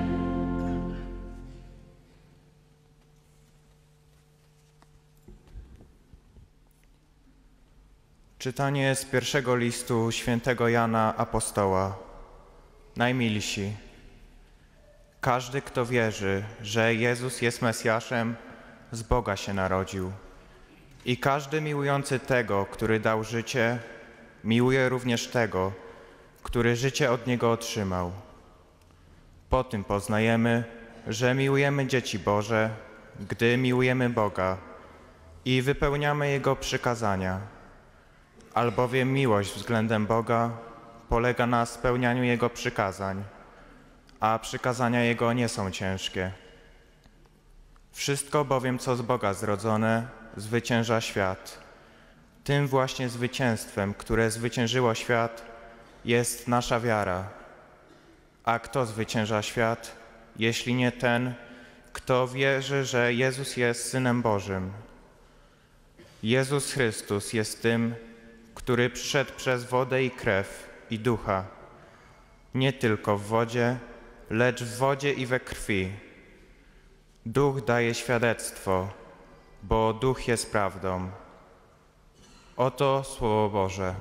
Czytanie z pierwszego listu świętego Jana Apostoła. Najmilsi, każdy, kto wierzy, że Jezus jest Mesjaszem, z Boga się narodził. I każdy miłujący tego, który dał życie, miłuje również tego, który życie od Niego otrzymał. Po tym poznajemy, że miłujemy dzieci Boże, gdy miłujemy Boga i wypełniamy Jego przykazania. Albowiem miłość względem Boga polega na spełnianiu Jego przykazań, a przykazania Jego nie są ciężkie. Wszystko bowiem, co z Boga zrodzone, zwycięża świat. Tym właśnie zwycięstwem, które zwyciężyło świat, jest nasza wiara. A kto zwycięża świat? jeśli nie ten, kto wierzy, że Jezus jest Synem Bożym. Jezus Chrystus jest tym, który przyszedł przez wodę i krew i ducha, nie tylko w wodzie, lecz w wodzie i we krwi. Duch daje świadectwo, bo Duch jest prawdą. Oto Słowo Boże.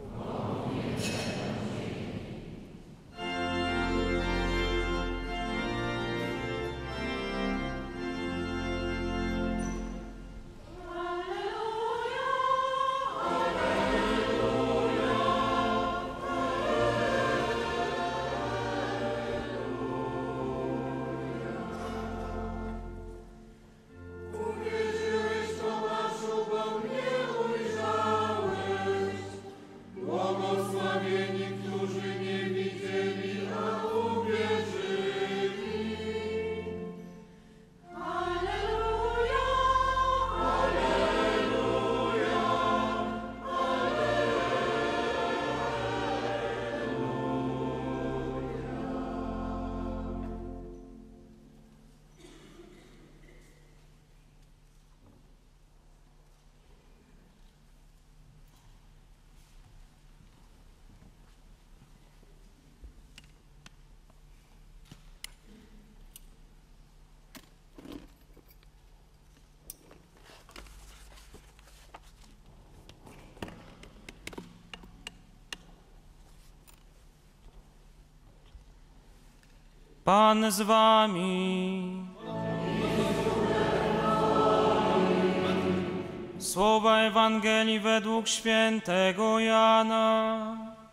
Pan z wami. Słowa Ewangelii według świętego Jana.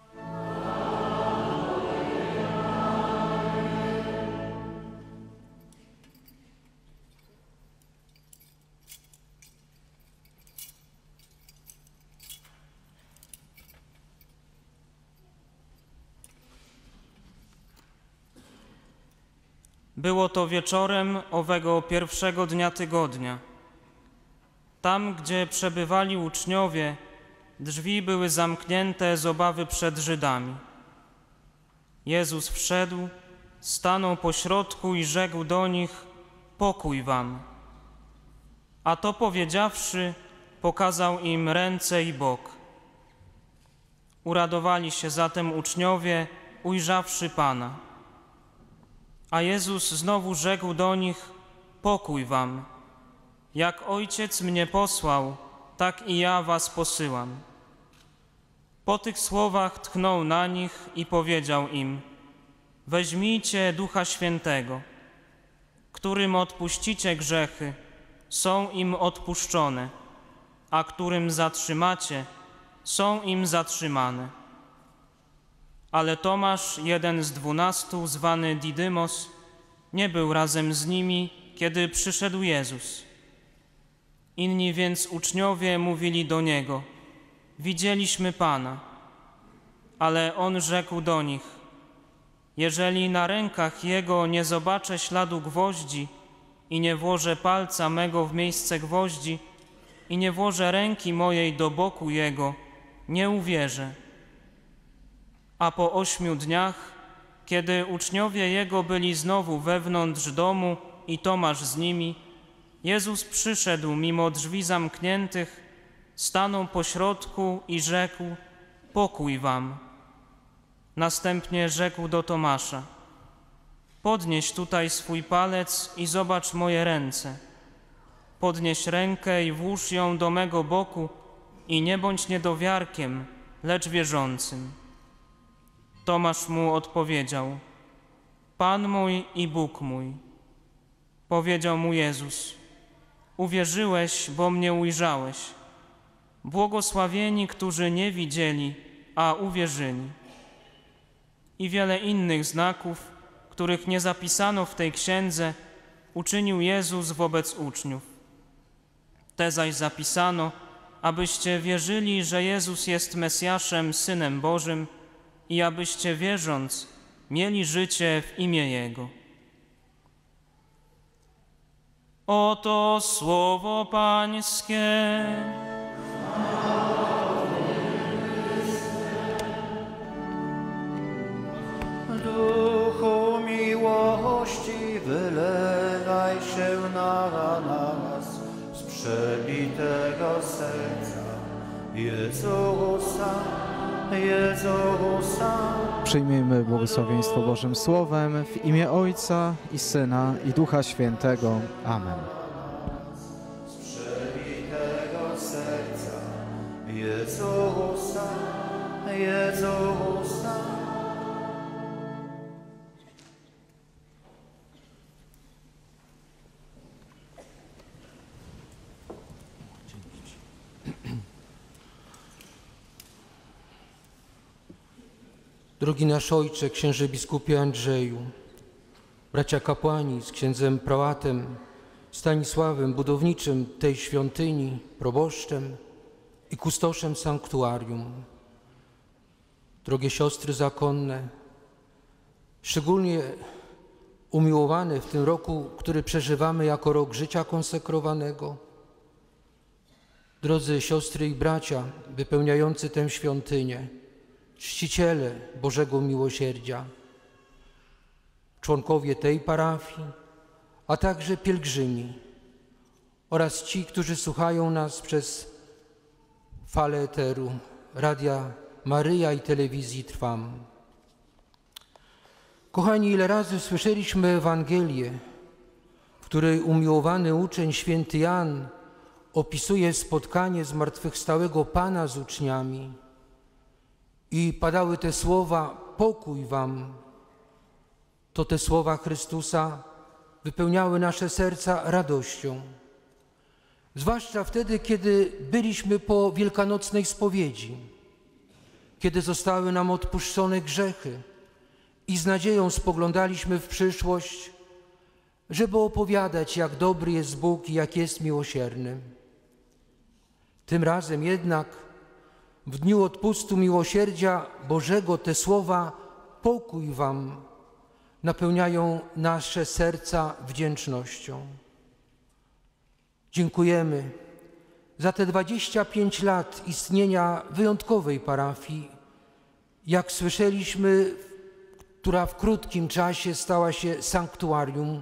Było to wieczorem owego pierwszego dnia tygodnia. Tam, gdzie przebywali uczniowie, drzwi były zamknięte z obawy przed Żydami. Jezus wszedł, stanął pośrodku i rzekł do nich: pokój wam. A to powiedziawszy, pokazał im ręce i bok. Uradowali się zatem uczniowie, ujrzawszy Pana. A Jezus znowu rzekł do nich: pokój wam. Jak Ojciec mnie posłał, tak i ja was posyłam. Po tych słowach tchnął na nich i powiedział im: weźmijcie Ducha Świętego. Którym odpuścicie grzechy, są im odpuszczone, a którym zatrzymacie, są im zatrzymane. Ale Tomasz, jeden z 12, zwany Didymos, nie był razem z nimi, kiedy przyszedł Jezus. Inni więc uczniowie mówili do Niego: widzieliśmy Pana. Ale On rzekł do nich: jeżeli na rękach Jego nie zobaczę śladu gwoździ i nie włożę palca mego w miejsce gwoździ i nie włożę ręki mojej do boku Jego, nie uwierzę. A po 8 dniach, kiedy uczniowie Jego byli znowu wewnątrz domu i Tomasz z nimi, Jezus przyszedł mimo drzwi zamkniętych, stanął pośrodku i rzekł: pokój wam. Następnie rzekł do Tomasza: podnieś tutaj swój palec i zobacz moje ręce. Podnieś rękę i włóż ją do mego boku i nie bądź niedowiarkiem, lecz wierzącym. Tomasz mu odpowiedział: Pan mój i Bóg mój. Powiedział mu Jezus: uwierzyłeś, bo mnie ujrzałeś. Błogosławieni, którzy nie widzieli, a uwierzyli. I wiele innych znaków, których nie zapisano w tej księdze, uczynił Jezus wobec uczniów. Te zaś zapisano, abyście wierzyli, że Jezus jest Mesjaszem, Synem Bożym, i abyście wierząc, mieli życie w imię Jego. Oto słowo Pańskie. Duchu miłości przebitego serca. Jezusa, Jezusa. Przyjmijmy błogosławieństwo Bożym Słowem w imię Ojca i Syna i Ducha Świętego. Amen. Z przebitego serca. Jezusa, Jezusa. Drogi nasz Ojcze, księże biskupie Andrzeju, bracia kapłani z księdzem prałatem Stanisławem, budowniczym tej świątyni, proboszczem i kustoszem sanktuarium, drogie siostry zakonne, szczególnie umiłowane w tym roku, który przeżywamy jako rok życia konsekrowanego, drodzy siostry i bracia wypełniający tę świątynię, czciciele Bożego Miłosierdzia, członkowie tej parafii, a także pielgrzymi oraz ci, którzy słuchają nas przez falę eteru, Radia Maryja i telewizji Trwam. Kochani, ile razy słyszeliśmy Ewangelię, w której umiłowany uczeń święty Jan opisuje spotkanie zmartwychwstałego Pana z uczniami i padały te słowa: pokój wam. To te słowa Chrystusa wypełniały nasze serca radością. Zwłaszcza wtedy, kiedy byliśmy po wielkanocnej spowiedzi, kiedy zostały nam odpuszczone grzechy i z nadzieją spoglądaliśmy w przyszłość, żeby opowiadać, jak dobry jest Bóg i jak jest miłosierny. Tym razem jednak w dniu odpustu miłosierdzia Bożego te słowa pokój wam napełniają nasze serca wdzięcznością. Dziękujemy za te 25 lat istnienia wyjątkowej parafii, jak słyszeliśmy, która w krótkim czasie stała się sanktuarium.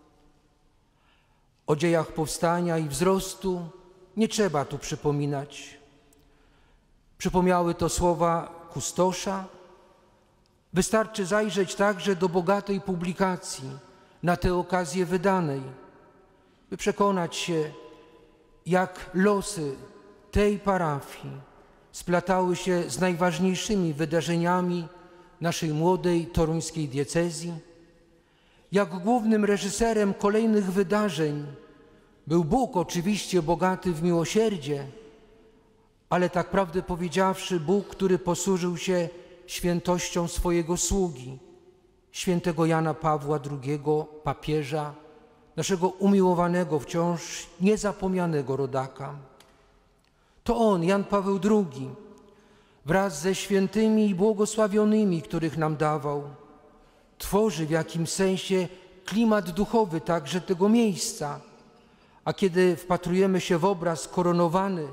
O dziejach powstania i wzrostu nie trzeba tu przypominać. Przypomniały to słowa kustosza. Wystarczy zajrzeć także do bogatej publikacji na tę okazję wydanej, by przekonać się, jak losy tej parafii splatały się z najważniejszymi wydarzeniami naszej młodej toruńskiej diecezji, jak głównym reżyserem kolejnych wydarzeń był Bóg, oczywiście bogaty w miłosierdzie, ale tak prawdę powiedziawszy, Bóg, który posłużył się świętością swojego sługi, świętego Jana Pawła II, papieża, naszego umiłowanego, wciąż niezapomnianego rodaka. To on, Jan Paweł II, wraz ze świętymi i błogosławionymi, których nam dawał, tworzy w jakimś sensie klimat duchowy także tego miejsca. A kiedy wpatrujemy się w obraz koronowany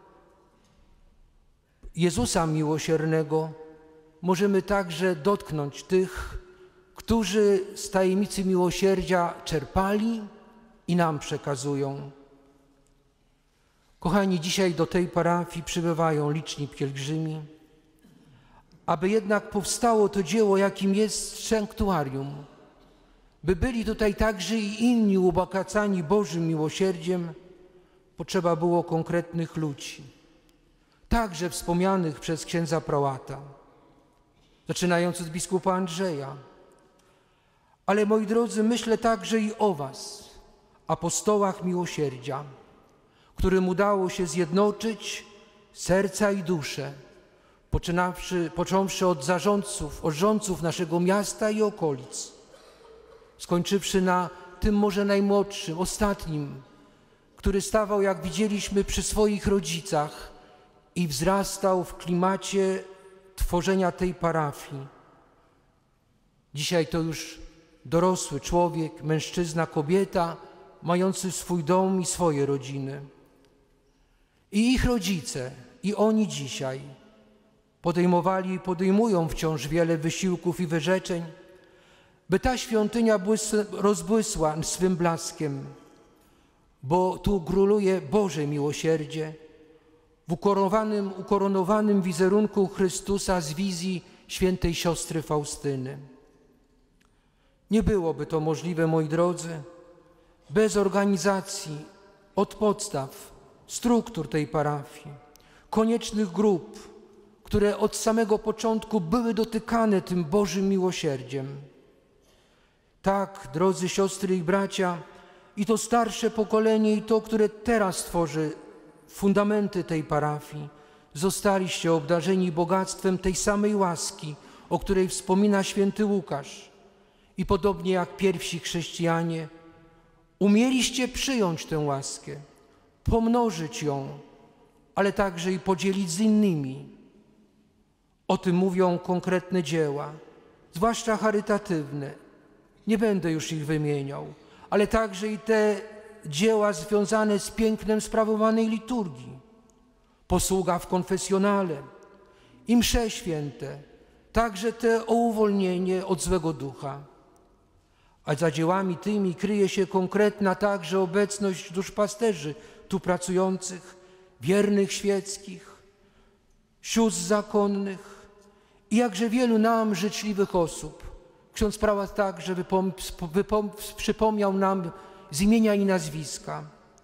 Jezusa Miłosiernego, możemy także dotknąć tych, którzy z tajemnicy miłosierdzia czerpali i nam przekazują. Kochani, dzisiaj do tej parafii przybywają liczni pielgrzymi, aby jednak powstało to dzieło, jakim jest sanktuarium, by byli tutaj także i inni ubogacani Bożym miłosierdziem, potrzeba było konkretnych ludzi, także wspomnianych przez księdza prałata, zaczynając od biskupa Andrzeja. Ale moi drodzy, myślę także i o was, apostołach miłosierdzia, którym udało się zjednoczyć serca i dusze, począwszy od rządców naszego miasta i okolic, skończywszy na tym może najmłodszym, ostatnim, który stawał, jak widzieliśmy, przy swoich rodzicach i wzrastał w klimacie tworzenia tej parafii. Dzisiaj to już dorosły człowiek, mężczyzna, kobieta, mający swój dom i swoje rodziny. I ich rodzice, i oni dzisiaj podejmowali i podejmują wciąż wiele wysiłków i wyrzeczeń, by ta świątynia rozbłysła swym blaskiem, bo tu króluje Boże miłosierdzie w ukoronowanym wizerunku Chrystusa z wizji świętej siostry Faustyny. Nie byłoby to możliwe, moi drodzy, bez organizacji od podstaw, struktur tej parafii, koniecznych grup, które od samego początku były dotykane tym Bożym miłosierdziem. Tak, drodzy siostry i bracia, i to starsze pokolenie, i to, które teraz tworzy fundamenty tej parafii, zostaliście obdarzeni bogactwem tej samej łaski, o której wspomina święty Łukasz. I podobnie jak pierwsi chrześcijanie, umieliście przyjąć tę łaskę, pomnożyć ją, ale także i podzielić z innymi. O tym mówią konkretne dzieła, zwłaszcza charytatywne. Nie będę już ich wymieniał, ale także i te dzieła związane z pięknem sprawowanej liturgii, posługa w konfesjonale i msze święte, także te o uwolnienie od złego ducha. A za dziełami tymi kryje się konkretna także obecność duszpasterzy tu pracujących, wiernych świeckich, sióstr zakonnych i jakże wielu nam życzliwych osób. Ksiądz prałat także przypomniał nam z imienia i nazwiska.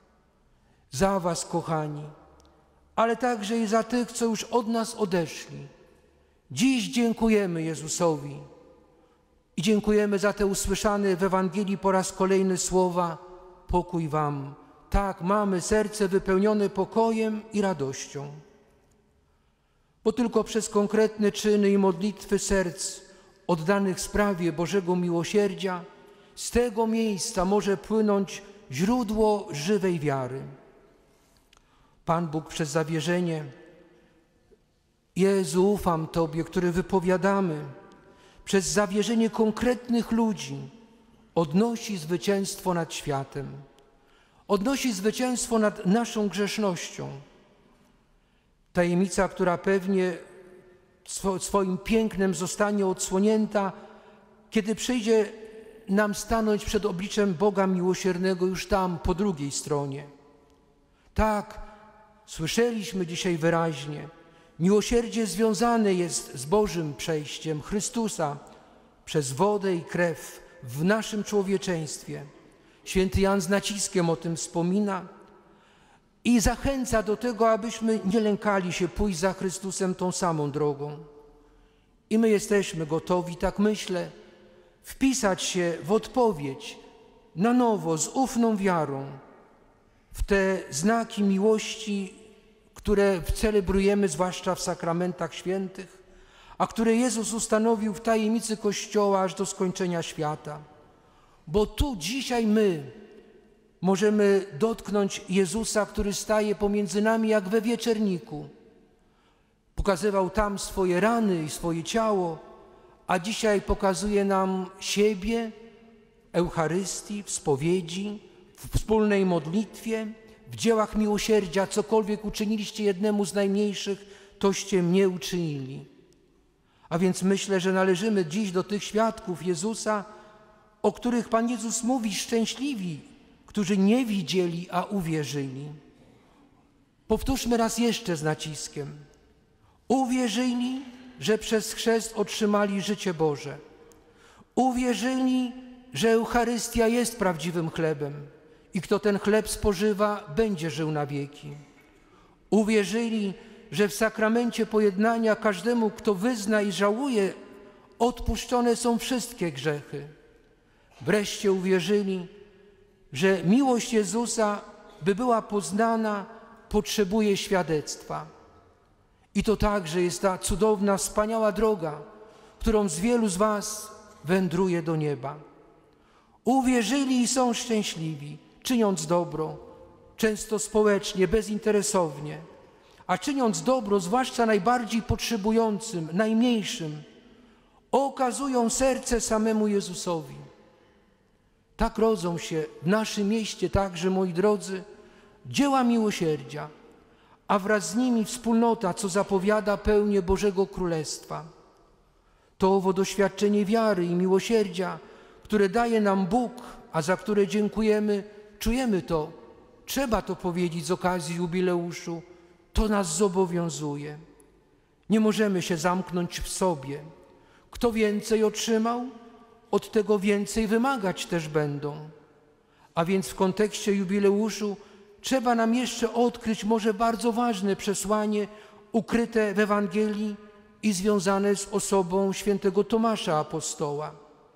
Za was, kochani, ale także i za tych, co już od nas odeszli. Dziś dziękujemy Jezusowi i dziękujemy za te usłyszane w Ewangelii po raz kolejny słowa: pokój wam. Tak, mamy serce wypełnione pokojem i radością. Bo tylko przez konkretne czyny i modlitwy serc oddanych sprawie Bożego miłosierdzia z tego miejsca może płynąć źródło żywej wiary. Pan Bóg przez zawierzenie: Jezu, ufam Tobie, które wypowiadamy, przez zawierzenie konkretnych ludzi odnosi zwycięstwo nad światem, odnosi zwycięstwo nad naszą grzesznością. Tajemnica, która pewnie swoim pięknem zostanie odsłonięta, kiedy przyjdzie nam stanąć przed obliczem Boga miłosiernego już tam, po drugiej stronie. Tak, słyszeliśmy dzisiaj wyraźnie, miłosierdzie związane jest z Bożym przejściem Chrystusa przez wodę i krew w naszym człowieczeństwie. Święty Jan z naciskiem o tym wspomina i zachęca do tego, abyśmy nie lękali się pójść za Chrystusem tą samą drogą. I my jesteśmy gotowi, tak myślę, wpisać się w odpowiedź na nowo, z ufną wiarą, w te znaki miłości, które celebrujemy zwłaszcza w sakramentach świętych, a które Jezus ustanowił w tajemnicy Kościoła aż do skończenia świata. Bo tu dzisiaj my możemy dotknąć Jezusa, który staje pomiędzy nami jak we wieczerniku. Pokazywał tam swoje rany i swoje ciało, a dzisiaj pokazuje nam siebie w Eucharystii, w spowiedzi, w wspólnej modlitwie, w dziełach miłosierdzia. Cokolwiek uczyniliście jednemu z najmniejszych, toście mnie uczynili. A więc myślę, że należymy dziś do tych świadków Jezusa, o których Pan Jezus mówi: szczęśliwi, którzy nie widzieli, a uwierzyli. Powtórzmy raz jeszcze z naciskiem. Uwierzyli, że przez chrzest otrzymali życie Boże. Uwierzyli, że Eucharystia jest prawdziwym chlebem i kto ten chleb spożywa, będzie żył na wieki. Uwierzyli, że w sakramencie pojednania każdemu, kto wyzna i żałuje, odpuszczone są wszystkie grzechy. Wreszcie uwierzyli, że miłość Jezusa, by była poznana, potrzebuje świadectwa. I to także jest ta cudowna, wspaniała droga, którą wielu z was wędruje do nieba. Uwierzyli i są szczęśliwi, czyniąc dobro, często społecznie, bezinteresownie, a czyniąc dobro, zwłaszcza najbardziej potrzebującym, najmniejszym, okazują serce samemu Jezusowi. Tak rodzą się w naszym mieście także, moi drodzy, dzieła miłosierdzia, a wraz z nimi wspólnota, co zapowiada pełnię Bożego Królestwa. To owo doświadczenie wiary i miłosierdzia, które daje nam Bóg, a za które dziękujemy, czujemy to Trzeba to powiedzieć z okazji jubileuszu. To nas zobowiązuje. Nie możemy się zamknąć w sobie. Kto więcej otrzymał, od tego więcej wymagać też będą. A więc w kontekście jubileuszu trzeba nam jeszcze odkryć może bardzo ważne przesłanie ukryte w Ewangelii i związane z osobą świętego Tomasza Apostoła.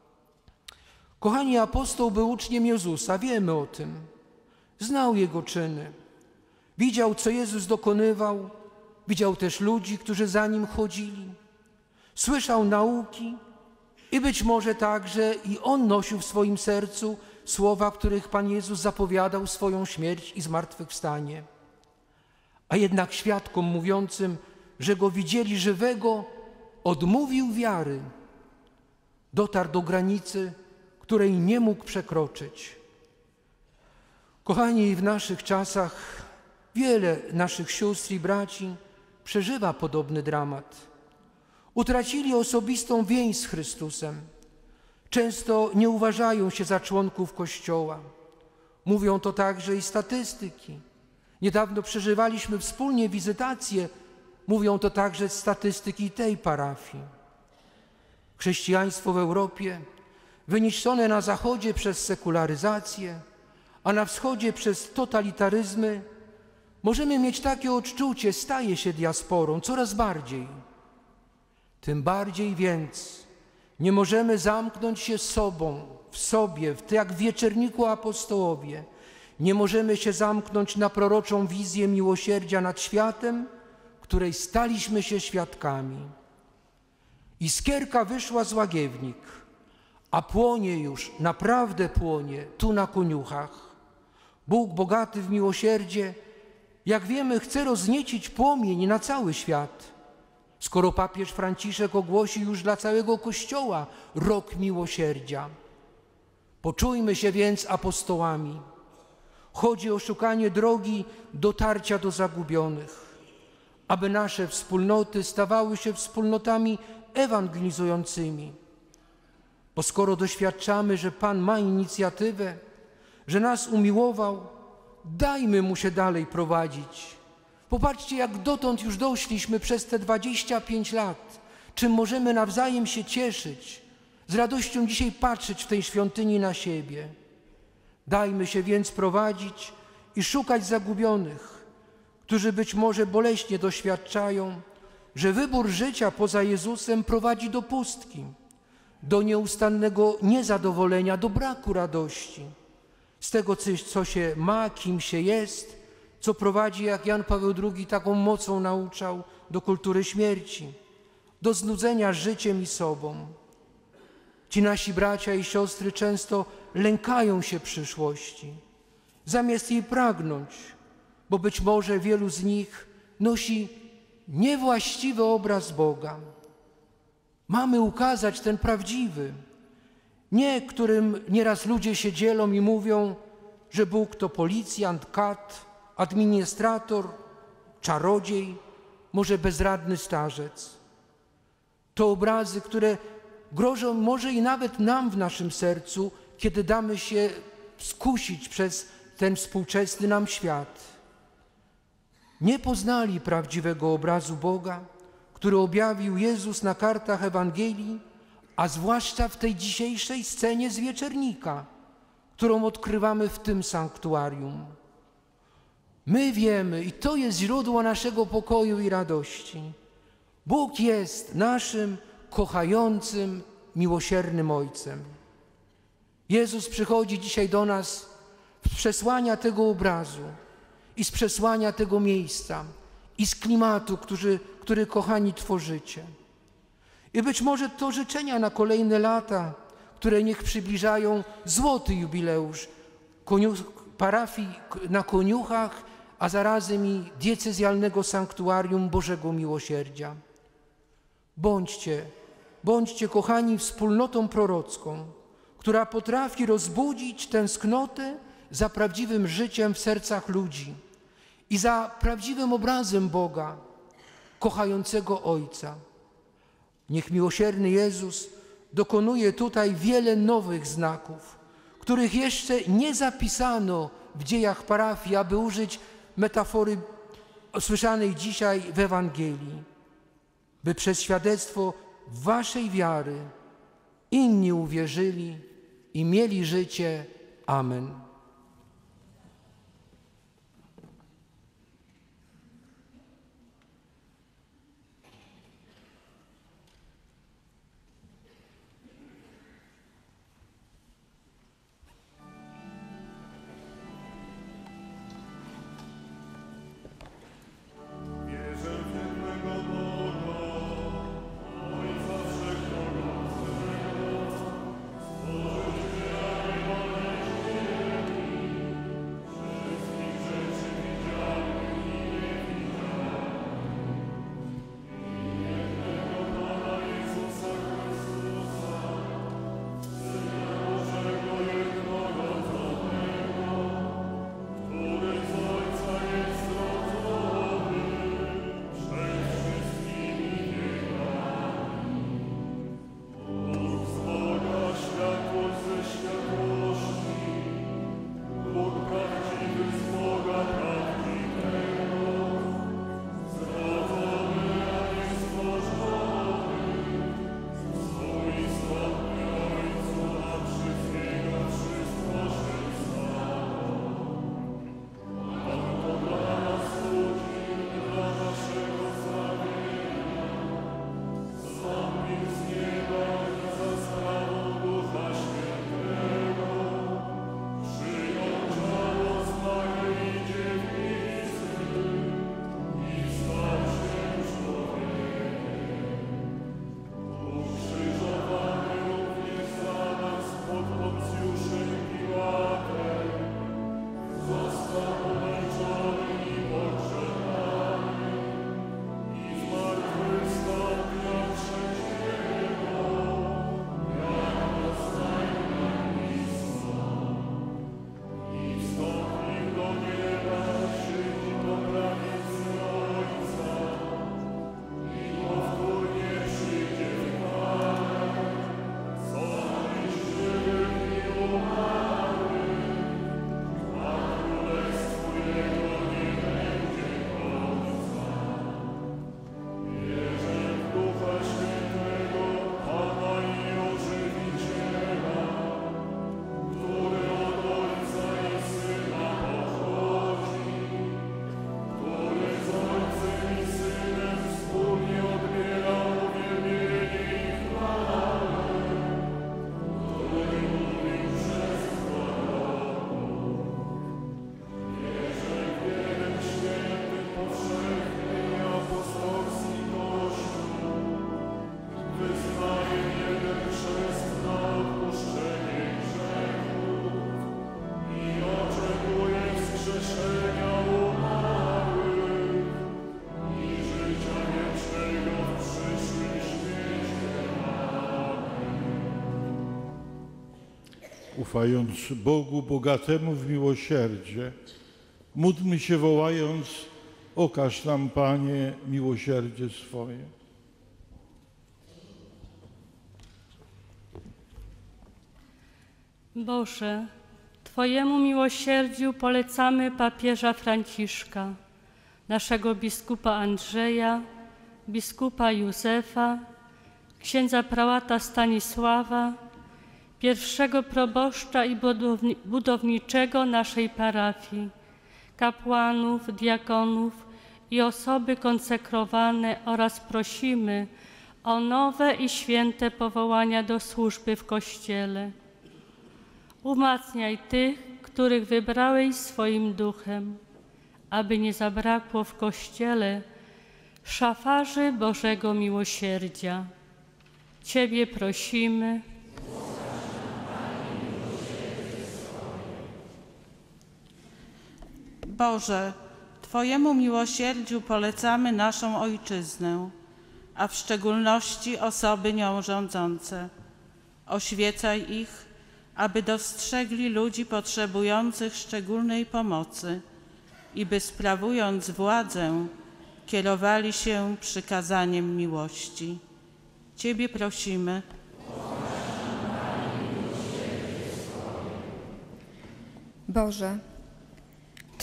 Kochani, apostoł był uczniem Jezusa, wiemy o tym. Znał Jego czyny. Widział, co Jezus dokonywał. Widział też ludzi, którzy za Nim chodzili. Słyszał nauki i być może także i on nosił w swoim sercu słowa, których Pan Jezus zapowiadał swoją śmierć i zmartwychwstanie. A jednak świadkom mówiącym, że Go widzieli żywego, odmówił wiary. Dotarł do granicy, której nie mógł przekroczyć. Kochani, w naszych czasach wiele naszych sióstr i braci przeżywa podobny dramat. Utracili osobistą więź z Chrystusem. Często nie uważają się za członków Kościoła. Mówią to także i statystyki. Niedawno przeżywaliśmy wspólnie wizytację. Mówią to także statystyki tej parafii. Chrześcijaństwo w Europie, wyniszczone na zachodzie przez sekularyzację, a na wschodzie przez totalitaryzmy, możemy mieć takie odczucie, staje się diasporą coraz bardziej. Tym bardziej więc nie możemy zamknąć się sobą, w sobie, jak w wieczerniku apostołowie. Nie możemy się zamknąć na proroczą wizję miłosierdzia nad światem, której staliśmy się świadkami. Iskierka wyszła z łagiewnik, a płonie już, naprawdę płonie, tu na Koniuchach. Bóg bogaty w miłosierdzie, jak wiemy, chce rozniecić płomień na cały świat. Skoro papież Franciszek ogłosi już dla całego Kościoła rok miłosierdzia. Poczujmy się więc apostołami. Chodzi o szukanie drogi dotarcia do zagubionych, aby nasze wspólnoty stawały się wspólnotami ewangelizującymi. Bo skoro doświadczamy, że Pan ma inicjatywę, że nas umiłował, dajmy Mu się dalej prowadzić. Popatrzcie, jak dotąd już doszliśmy przez te 25 lat, czym możemy nawzajem się cieszyć, z radością dzisiaj patrzeć w tej świątyni na siebie. Dajmy się więc prowadzić i szukać zagubionych, którzy być może boleśnie doświadczają, że wybór życia poza Jezusem prowadzi do pustki, do nieustannego niezadowolenia, do braku radości, z tego, co się ma, kim się jest, co prowadzi, jak Jan Paweł II taką mocą nauczał, do kultury śmierci, do znudzenia życiem i sobą. Ci nasi bracia i siostry często lękają się przyszłości, zamiast jej pragnąć, bo być może wielu z nich nosi niewłaściwy obraz Boga. Mamy ukazać ten prawdziwy, nie którym nieraz ludzie się dzielą i mówią, że Bóg to policjant, kat, administrator, czarodziej, może bezradny starzec. To obrazy, które grożą może i nawet nam w naszym sercu, kiedy damy się skusić przez ten współczesny nam świat. Nie poznali prawdziwego obrazu Boga, który objawił Jezus na kartach Ewangelii, a zwłaszcza w tej dzisiejszej scenie z wieczernika, którą odkrywamy w tym sanktuarium. My wiemy, i to jest źródło naszego pokoju i radości. Bóg jest naszym kochającym, miłosiernym Ojcem. Jezus przychodzi dzisiaj do nas z przesłania tego obrazu i z przesłania tego miejsca i z klimatu, który kochani tworzycie. I być może to życzenia na kolejne lata, które niech przybliżają złoty jubileusz parafii na Koniuchach, a zarazem i diecezjalnego sanktuarium Bożego Miłosierdzia. Bądźcie kochani wspólnotą prorocką, która potrafi rozbudzić tęsknotę za prawdziwym życiem w sercach ludzi i za prawdziwym obrazem Boga, kochającego Ojca. Niech miłosierny Jezus dokonuje tutaj wiele nowych znaków, których jeszcze nie zapisano w dziejach parafii, aby użyć metafory słyszanej dzisiaj w Ewangelii, by przez świadectwo waszej wiary inni uwierzyli i mieli życie. Amen. Ufając Bogu bogatemu w miłosierdzie, módlmy się wołając: okaż nam, Panie, miłosierdzie swoje. Boże, Twojemu miłosierdziu polecamy papieża Franciszka, naszego biskupa Andrzeja, biskupa Józefa, księdza prałata Stanisława, pierwszego proboszcza i budowniczego naszej parafii, kapłanów, diakonów i osoby konsekrowane oraz prosimy o nowe i święte powołania do służby w Kościele. Umacniaj tych, których wybrałeś swoim duchem, aby nie zabrakło w Kościele szafarzy Bożego miłosierdzia. Ciebie prosimy. Boże, Twojemu miłosierdziu polecamy naszą Ojczyznę, a w szczególności osoby nią rządzące. Oświecaj ich, aby dostrzegli ludzi potrzebujących szczególnej pomocy i by sprawując władzę, kierowali się przykazaniem miłości. Ciebie prosimy. Boże,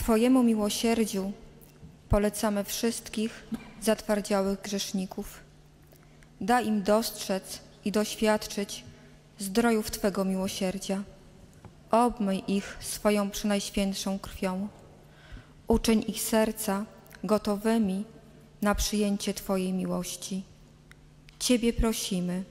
Twojemu miłosierdziu polecamy wszystkich zatwardziałych grzeszników. Daj im dostrzec i doświadczyć zdrojów Twego miłosierdzia. Obmyj ich swoją przenajświętszą krwią. Uczyń ich serca gotowymi na przyjęcie Twojej miłości. Ciebie prosimy.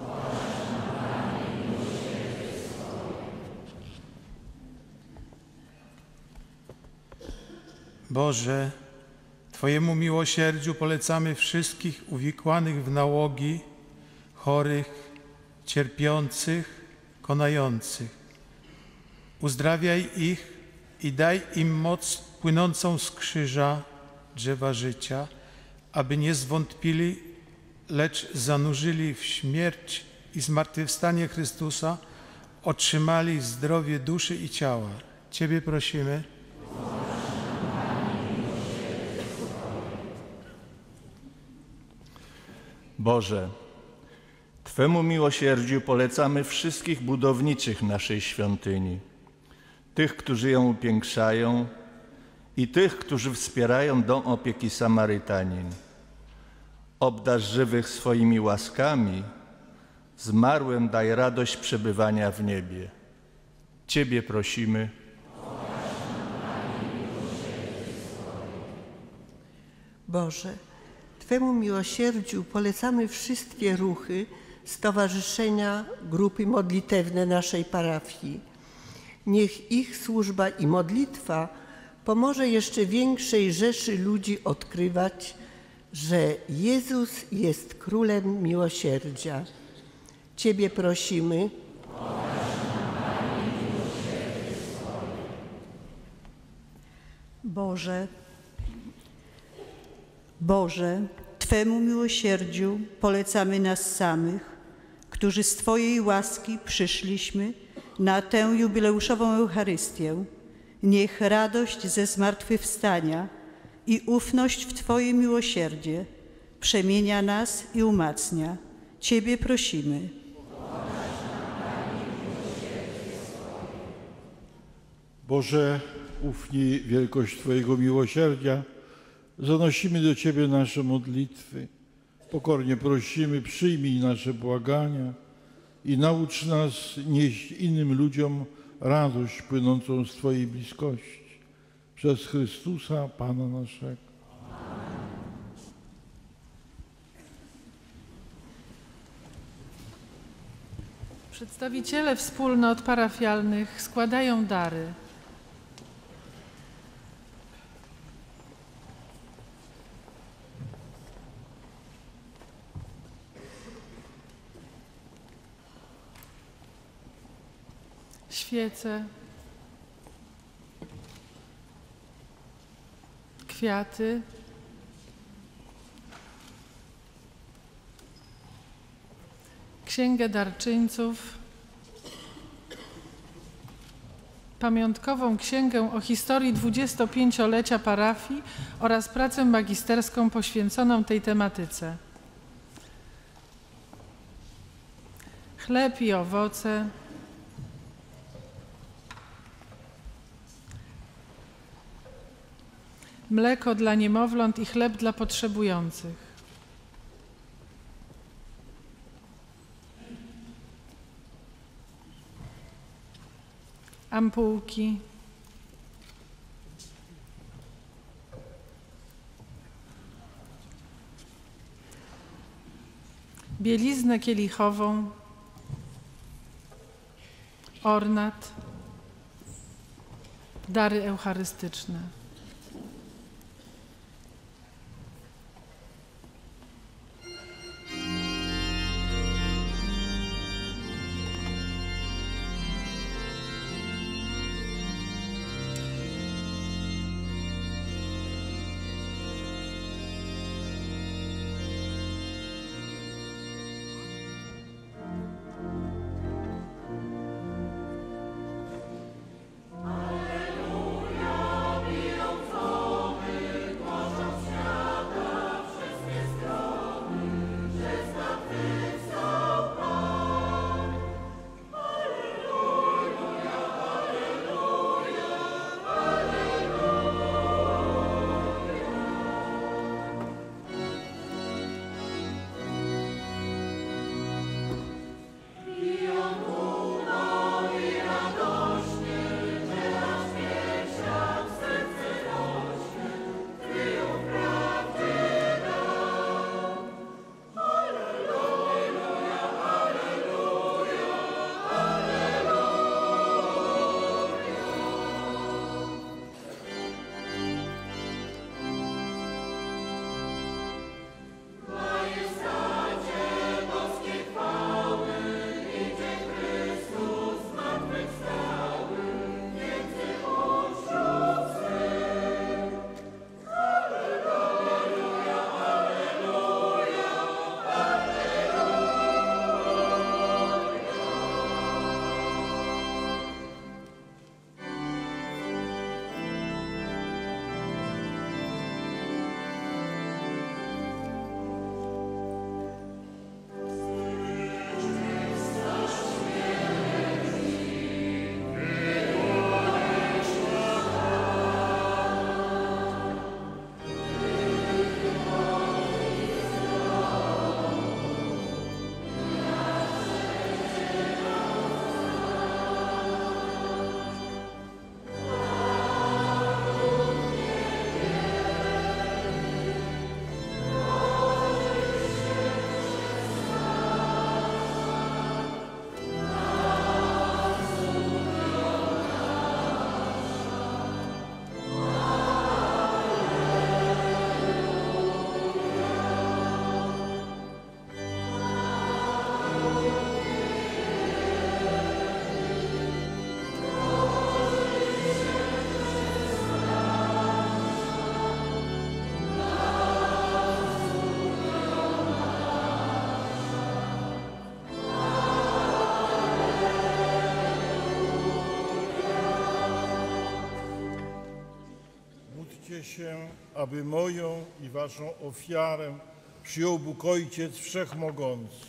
Boże, Twojemu miłosierdziu polecamy wszystkich uwikłanych w nałogi, chorych, cierpiących, konających. Uzdrawiaj ich i daj im moc płynącą z krzyża, drzewa życia, aby nie zwątpili, lecz zanurzyli w śmierć i zmartwychwstanie Chrystusa, otrzymali zdrowie duszy i ciała. Ciebie prosimy. Boże, Twemu miłosierdziu polecamy wszystkich budowniczych naszej świątyni, tych, którzy ją upiększają i tych, którzy wspierają dom opieki Samarytanin. Obdarz żywych swoimi łaskami, zmarłym daj radość przebywania w niebie. Ciebie prosimy. Boże, Twemu miłosierdziu polecamy wszystkie ruchy, stowarzyszenia, grupy modlitewne naszej parafii. Niech ich służba i modlitwa pomoże jeszcze większej rzeszy ludzi odkrywać, że Jezus jest Królem miłosierdzia. Ciebie prosimy. Boże, Twemu miłosierdziu polecamy nas samych, którzy z Twojej łaski przyszliśmy na tę jubileuszową Eucharystię. Niech radość ze zmartwychwstania i ufność w Twoje miłosierdzie przemienia nas i umacnia. Ciebie prosimy. Boże, ufni wielkość Twojego miłosierdzia, zanosimy do Ciebie nasze modlitwy. Pokornie prosimy, przyjmij nasze błagania i naucz nas nieść innym ludziom radość płynącą z Twojej bliskości. Przez Chrystusa, Pana naszego. Przedstawiciele wspólnot parafialnych składają dary. Świece, kwiaty, księgę darczyńców, pamiątkową księgę o historii 25-lecia parafii oraz pracę magisterską poświęconą tej tematyce. Chleb i owoce, mleko dla niemowląt i chleb dla potrzebujących. Ampułki, bieliznę kielichową, ornat, dary eucharystyczne. Alleluja, Cię, aby moją i Waszą ofiarę przyjął Bóg Ojciec Wszechmogący.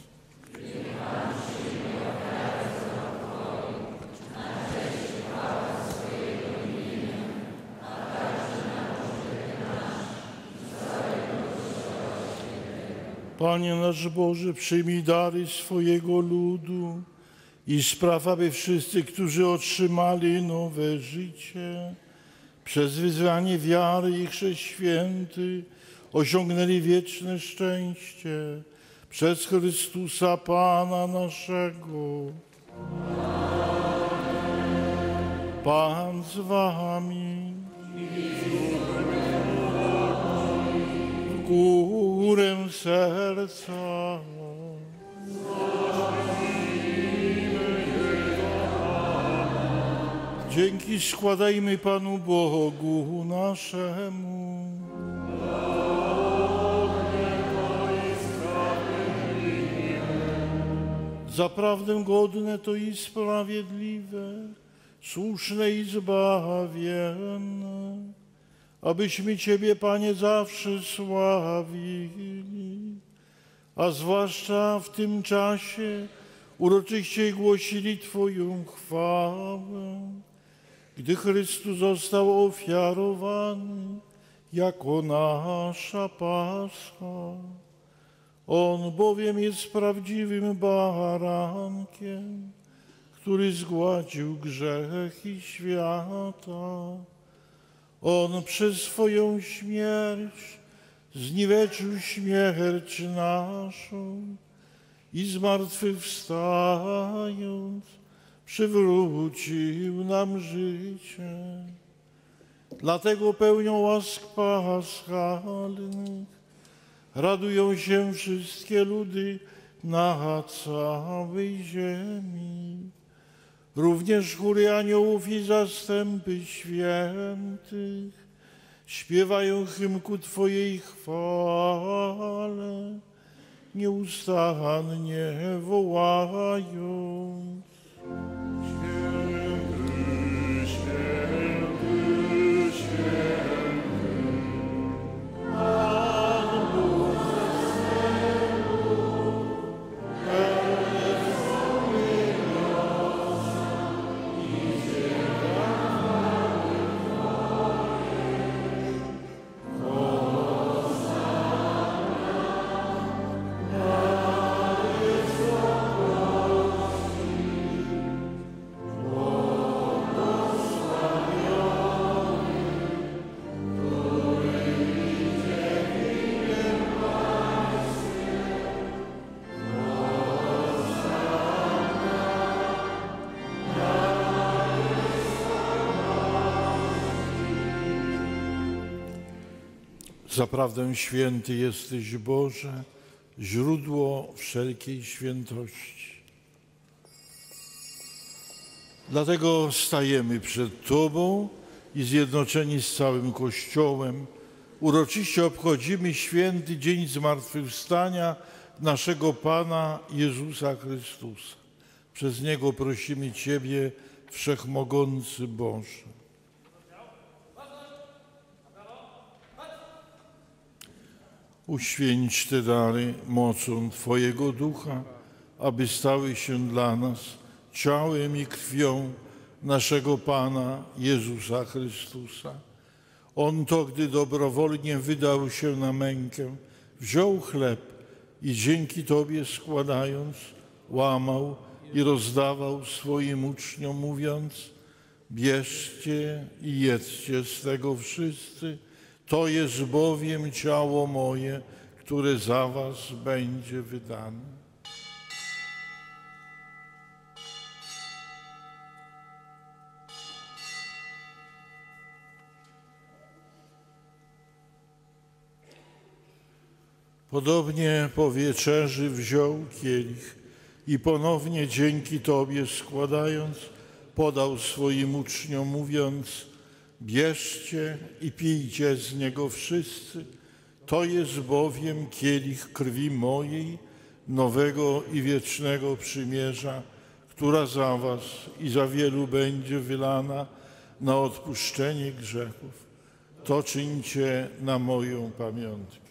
Panie nasz Boże, przyjmij dary swojego ludu i spraw, aby wszyscy, którzy otrzymali nowe życie, przez wyznanie wiary i chrzest święty osiągnęli wieczne szczęście przez Chrystusa Pana naszego. Pan z wami. W górę serca. Dzięki składajmy Panu Bogu naszemu. Zaprawdę godne to i sprawiedliwe, słuszne i zbawienne, abyśmy Ciebie, Panie, zawsze sławili, a zwłaszcza w tym czasie uroczyście głosili Twoją chwałę, gdy Chrystus został ofiarowany jako nasza Pascha. On bowiem jest prawdziwym barankiem, który zgładził grzechy świata. On przez swoją śmierć zniweczył śmierć naszą i zmartwychwstając przywrócił nam życie. Dlatego pełnią łask paschalnych radują się wszystkie ludy na całej ziemi. Również chóry aniołów i zastępy świętych śpiewają hymn ku Twojej chwale, nieustannie wołając. Zaprawdę święty jesteś, Boże, źródło wszelkiej świętości. Dlatego stajemy przed Tobą i zjednoczeni z całym Kościołem uroczyście obchodzimy święty dzień zmartwychwstania naszego Pana Jezusa Chrystusa. Przez Niego prosimy Ciebie, Wszechmogący Boże. Uświęć te dary mocą Twojego Ducha, aby stały się dla nas ciałem i krwią naszego Pana Jezusa Chrystusa. On to, gdy dobrowolnie wydał się na mękę, wziął chleb i dzięki Tobie składając, łamał i rozdawał swoim uczniom, mówiąc: bierzcie i jedzcie z tego wszyscy, to jest bowiem ciało moje, które za was będzie wydane. Podobnie po wieczerzy wziął kielich i ponownie dzięki Tobie składając, podał swoim uczniom, mówiąc: bierzcie i pijcie z niego wszyscy, to jest bowiem kielich krwi mojej, nowego i wiecznego przymierza, która za was i za wielu będzie wylana na odpuszczenie grzechów. to czyńcie na moją pamiątkę.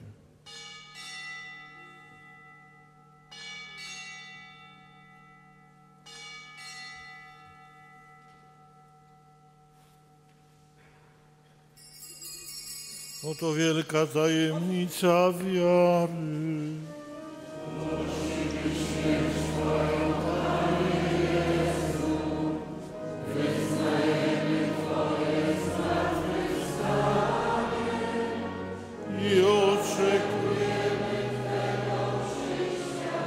Oto wielka tajemnica wiary. I oczekujemy Twego przyjścia.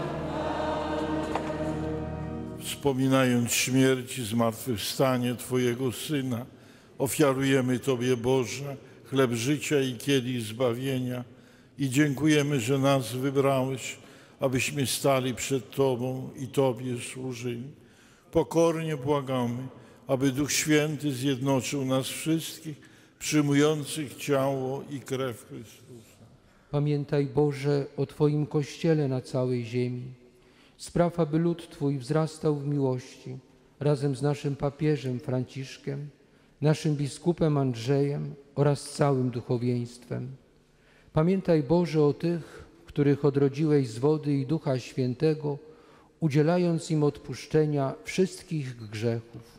Wspominając śmierć i zmartwychwstanie Twojego Syna, ofiarujemy Tobie, Boże, chleb życia i kielich zbawienia i dziękujemy, że nas wybrałeś, abyśmy stali przed Tobą i Tobie służyli. Pokornie błagamy, aby Duch Święty zjednoczył nas wszystkich, przyjmujących ciało i krew Chrystusa. Pamiętaj, Boże, o Twoim Kościele na całej ziemi. Spraw, aby lud Twój wzrastał w miłości, razem z naszym papieżem Franciszkiem, naszym biskupem Andrzejem oraz całym duchowieństwem. Pamiętaj, Boże, o tych, których odrodziłeś z wody i Ducha Świętego, udzielając im odpuszczenia wszystkich grzechów.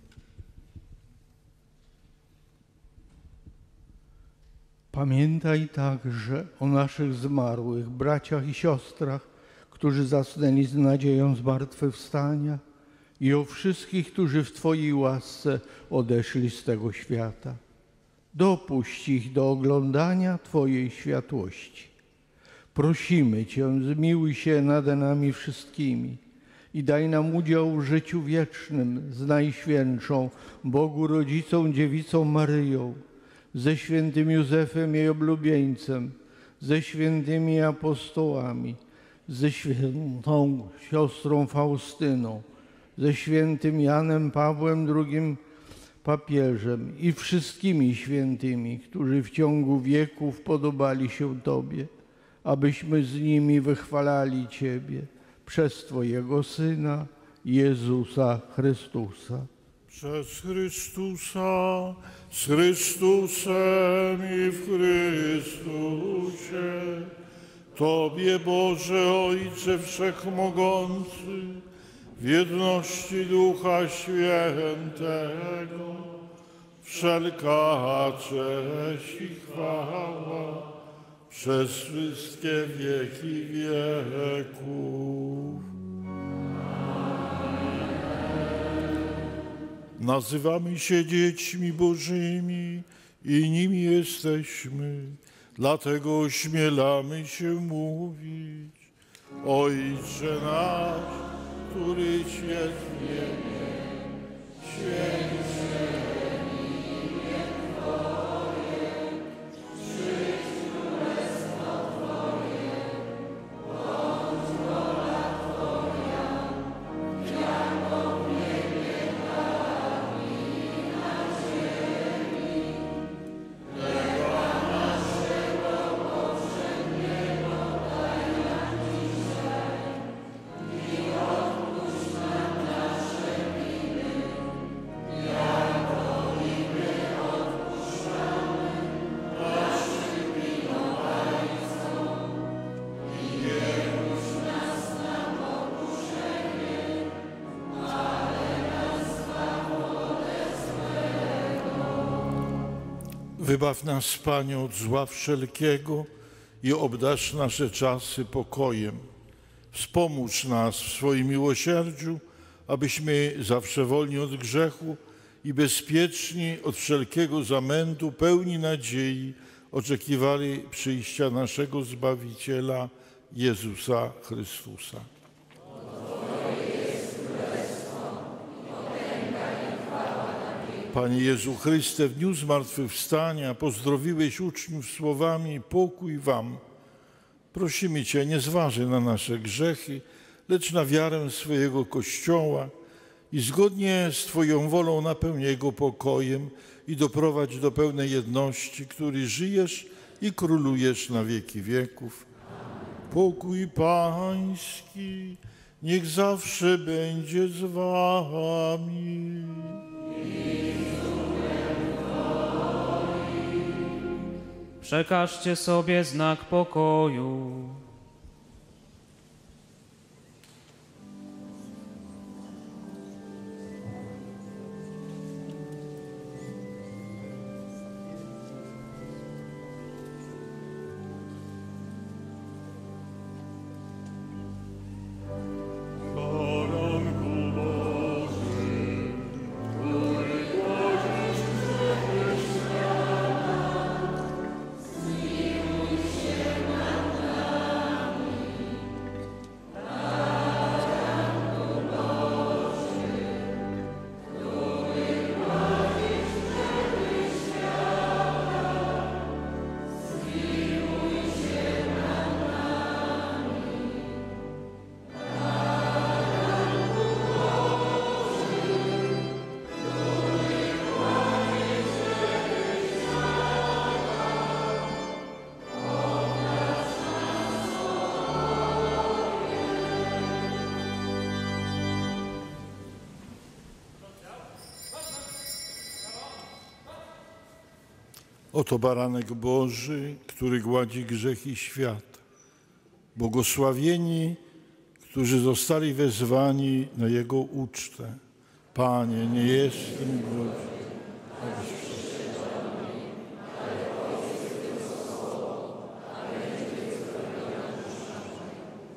Pamiętaj także o naszych zmarłych braciach i siostrach, którzy zasnęli z nadzieją zmartwychwstania, i o wszystkich, którzy w Twojej łasce odeszli z tego świata. Dopuść ich do oglądania Twojej światłości. Prosimy Cię, zmiłuj się nade nami wszystkimi i daj nam udział w życiu wiecznym z Najświętszą Bogu Rodzicą Dziewicą Maryją, ze świętym Józefem jej oblubieńcem, ze świętymi apostołami, ze świętą siostrą Faustyną, ze świętym Janem Pawłem II papieżem i wszystkimi świętymi, którzy w ciągu wieków podobali się Tobie, abyśmy z nimi wychwalali Ciebie przez Twojego Syna, Jezusa Chrystusa. Przez Chrystusa, z Chrystusem i w Chrystusie, Tobie, Boże Ojcze Wszechmogący, w jedności Ducha Świętego, wszelka cześć i chwała przez wszystkie wieki wieków. Nazywamy się dziećmi Bożymi i nimi jesteśmy, dlatego ośmielamy się mówić: Ojcze nasz, któryś jest w niebie, święty się imię Twoje, przyjdź królestwo Twoje, bądź wola Twoja, jako w niebie, tak i na ziemi. Chleba naszego powszedniego daj nam dzisiaj i odpuść nam nasze winy, jako i my odpuszczamy naszym winowajcom. I nie puść nas na pokuszenie, ale nas zbaw ode złego. Wybaw nas, Panie, od zła wszelkiego i obdarz nasze czasy pokojem. Wspomóż nas w swoim miłosierdziu, abyśmy zawsze wolni od grzechu i bezpieczni od wszelkiego zamętu, pełni nadziei, oczekiwali przyjścia naszego Zbawiciela, Jezusa Chrystusa. Panie Jezu Chryste, w dniu zmartwychwstania pozdrowiłeś uczniów słowami: pokój wam. Prosimy Cię, nie zważaj na nasze grzechy, lecz na wiarę swojego Kościoła i zgodnie z Twoją wolą napełnij go pokojem i doprowadź do pełnej jedności, który żyjesz i królujesz na wieki wieków. Pokój Pański niech zawsze będzie z Wami. Przekażcie sobie znak pokoju. Oto baranek Boży, który gładzi grzechy świata. Błogosławieni, którzy zostali wezwani na Jego ucztę. Panie, nie jestem godzien, abyś przyszedł do mnie, ale powiedz tylko słowo, a będzie spełniona dusza moja.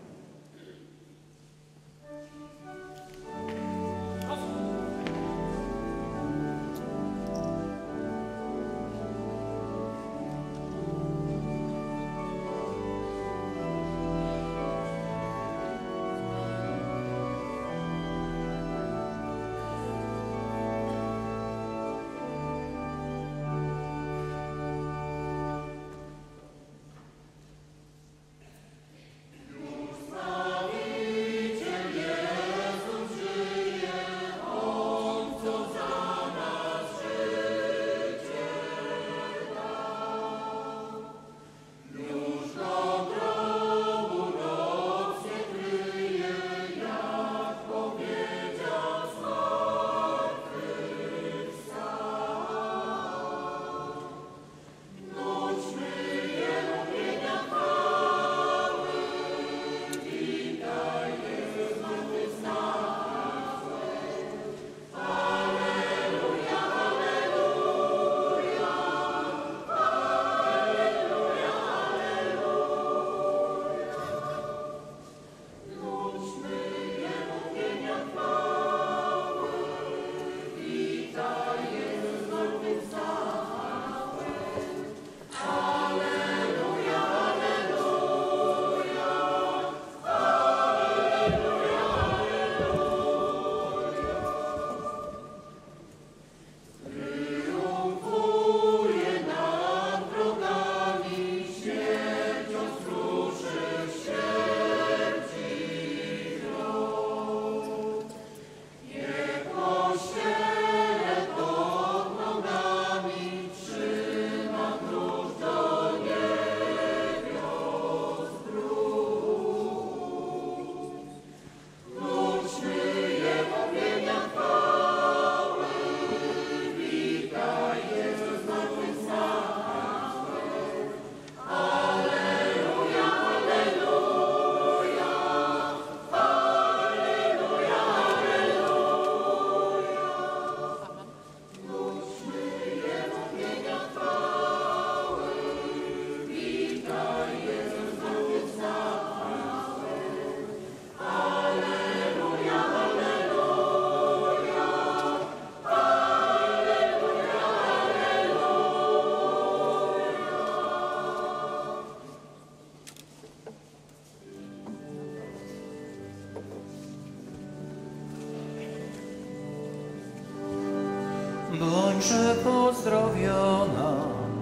Bądźże pozdrowiona,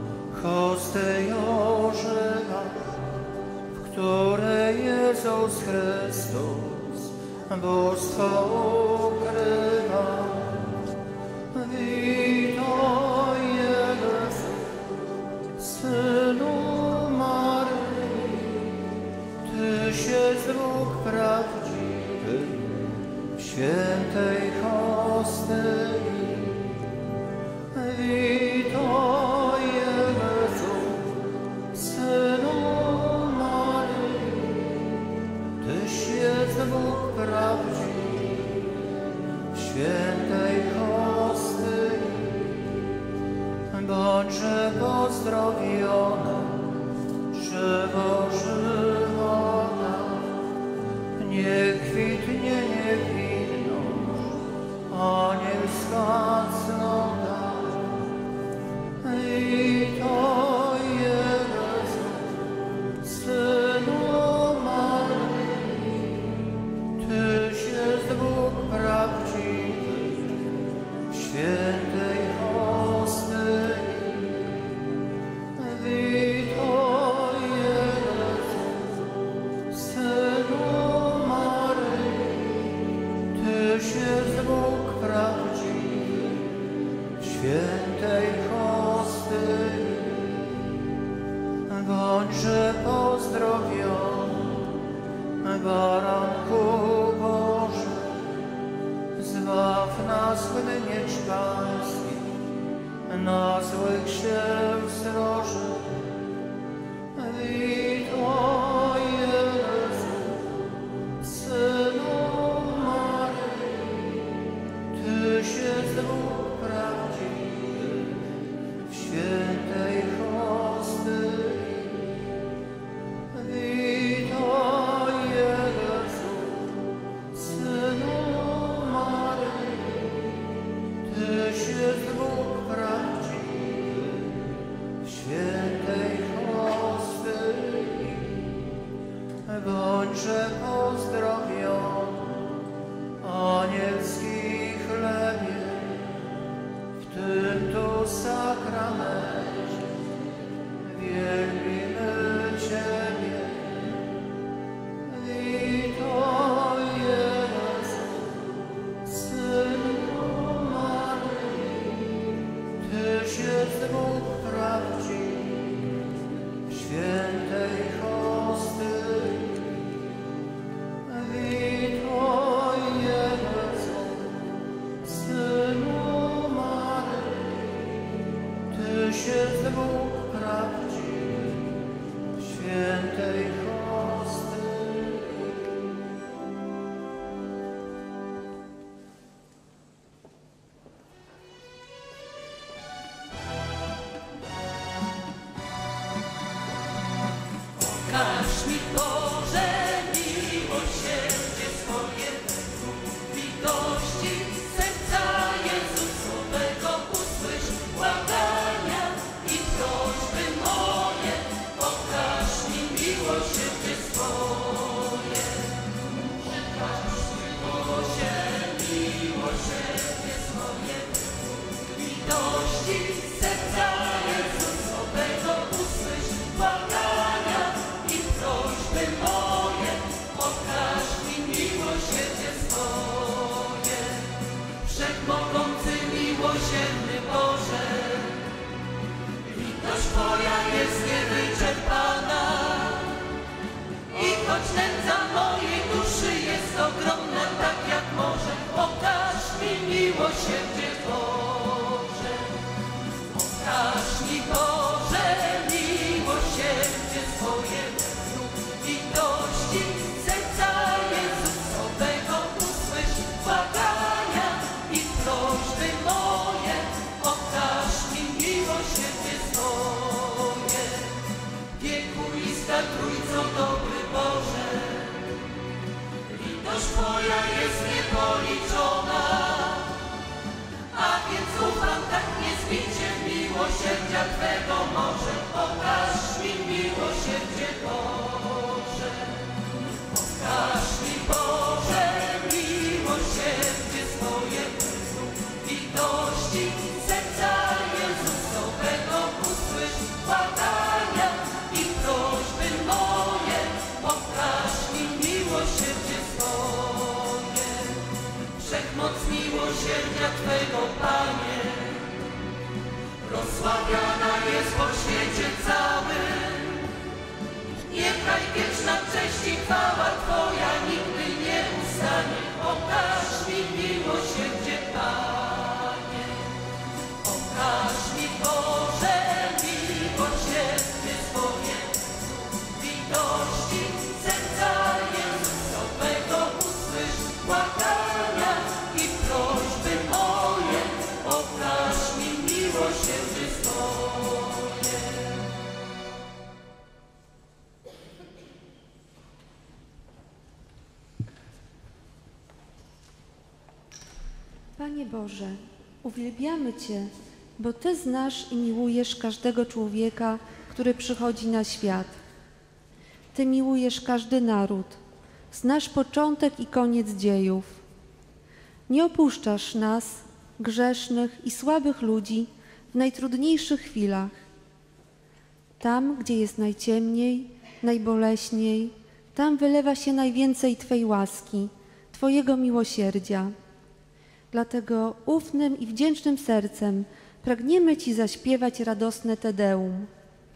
hosty ożywa, w której Jezus Chrystus bóstwo ukrywa. Witaj Jezu, Synu Maryi, Tyś jest Bóg prawdziwy w świętej hostyi. Witaj Jezu, Książę pozdrowiony, anielski chlebie, w tym tu sakramencie wielbimy Ciebie. Witaj Jezu, Synu Maryi, Tyś jest Bóg prawdziwy, świętej hostyi. Witaj Jezu, Synu Maryi, Tyś jest Bóg prawdziwy, świętej hostyi. Okaż mi, Boże, miłosierdzie swoje, litości serca Jezusowego usłysz błagania i prośby moje. Okaż mi miłosierdzie swoje. Okaż mi, Boże, miłosierdzie swoje, litości serca Jezusowego usłysz błagania i prośby moje. Okaż mi miłosierdzie swoje. Wszechmogący, miłosierny Boże, litość Twoja jest niewyczerpana i choć nędza mojej duszy jest ogromna, tak jak morze, okaż mi miłosierdzie Boże. Okaż mi, Boże, miłosierdzie swoje, litości serca Jezusowego usłysz błagania i prośby moje. Okaż mi miłosierdzie swoje. Wiekuista Trójco, dobry Boże, litość Twoja jest niepoliczona, a więc ufam tak niezbicie w miłosierdzia Twego morze. Okaż mi miłosierdzie Boże. Okaż mi, Boże, miłosierdzie swoje, litości serca Jezusowego usłysz błagania i prośby moje. Okaż mi miłosierdzie swoje. Wszechmoc miłosierdzia Twego, Panie, rozsławiana jest po świecie całym. Niechaj wieczna cześć i chwała Twoja nigdy nie ustanie. Okaż mi miłosierdzie, Panie. Okaż mi, Boże, miłosierdzie swoje, litości serca Jezusowego usłysz błagania i prośby moje. Okaż mi miłosierdzie swoje. Panie Boże, uwielbiamy Cię, bo Ty znasz i miłujesz każdego człowieka, który przychodzi na świat. Ty miłujesz każdy naród, znasz początek i koniec dziejów. Nie opuszczasz nas, grzesznych i słabych ludzi, w najtrudniejszych chwilach. Tam, gdzie jest najciemniej, najboleśniej, tam wylewa się najwięcej Twej łaski, Twojego miłosierdzia. Dlatego ufnym i wdzięcznym sercem pragniemy Ci zaśpiewać radosne Te Deum.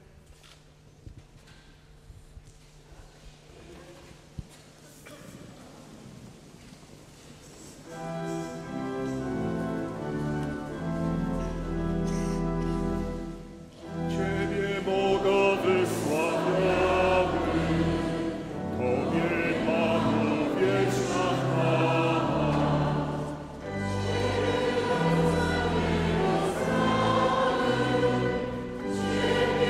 Ciebie, Boga, wysławiamy, Tobie, Panu, wieczna chwała. Ciebie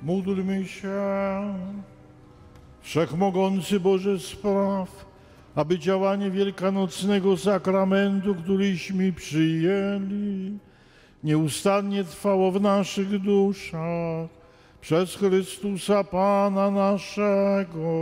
Módlmy się. Wszechmogący Boże spraw, aby działanie wielkanocnego sakramentu, któryśmy przyjęli, nieustannie trwało w naszych duszach przez Chrystusa Pana naszego.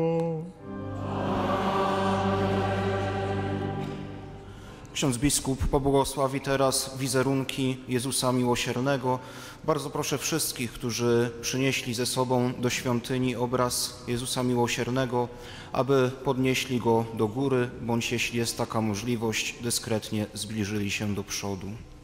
Ksiądz biskup pobłogosławi teraz wizerunki Jezusa Miłosiernego. Bardzo proszę wszystkich, którzy przynieśli ze sobą do świątyni obraz Jezusa Miłosiernego, aby podnieśli go do góry, bądź jeśli jest taka możliwość, dyskretnie zbliżyli się do przodu.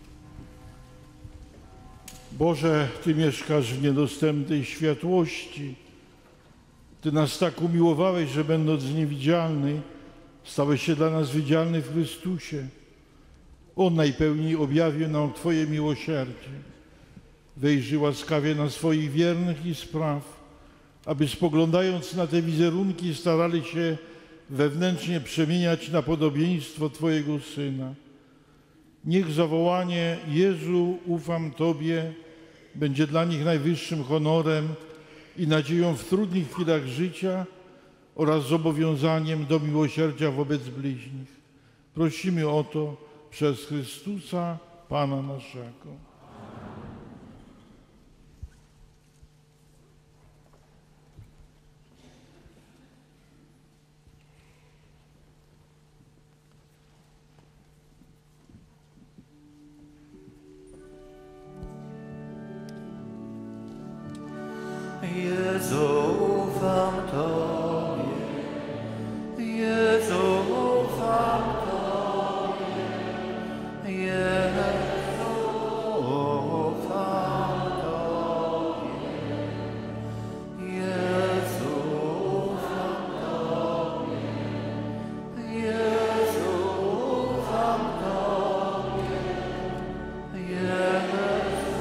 Boże, Ty mieszkasz w niedostępnej światłości. Ty nas tak umiłowałeś, że będąc niewidzialny, stałeś się dla nas widzialny w Chrystusie. On najpełniej objawił nam Twoje miłosierdzie. Wejrzyj łaskawie na swoich wiernych i spraw, aby spoglądając na te wizerunki starali się wewnętrznie przemieniać na podobieństwo Twojego Syna. Niech zawołanie Jezu, ufam Tobie, będzie dla nich najwyższym honorem i nadzieją w trudnych chwilach życia oraz zobowiązaniem do miłosierdzia wobec bliźnich. Prosimy o to przez Chrystusa, Pana naszego. Jezu, ufam Tobie, Jezu, ufam Tobie, Jezu, ufam Tobie, Jezu, ufam Tobie, Jezu, ufam Tobie, Jezu.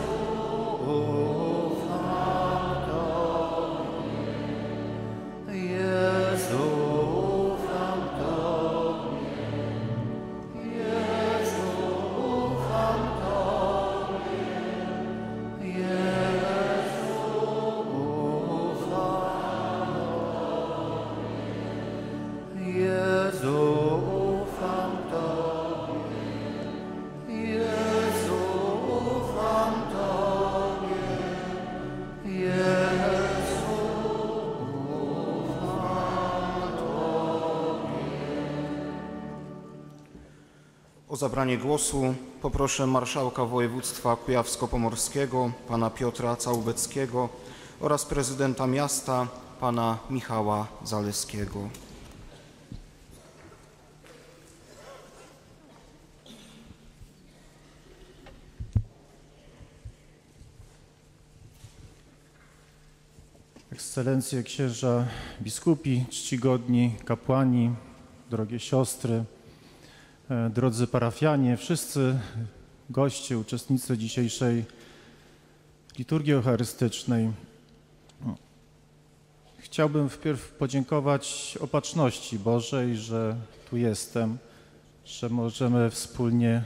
O zabranie głosu poproszę marszałka województwa kujawsko-pomorskiego, pana Piotra Całubeckiego oraz prezydenta miasta, pana Michała Zaleskiego. Ekscelencje księża biskupi, czcigodni kapłani, drogie siostry, drodzy parafianie, wszyscy goście, uczestnicy dzisiejszej liturgii eucharystycznej. Chciałbym wpierw podziękować Opatrzności Bożej, że tu jestem, że możemy wspólnie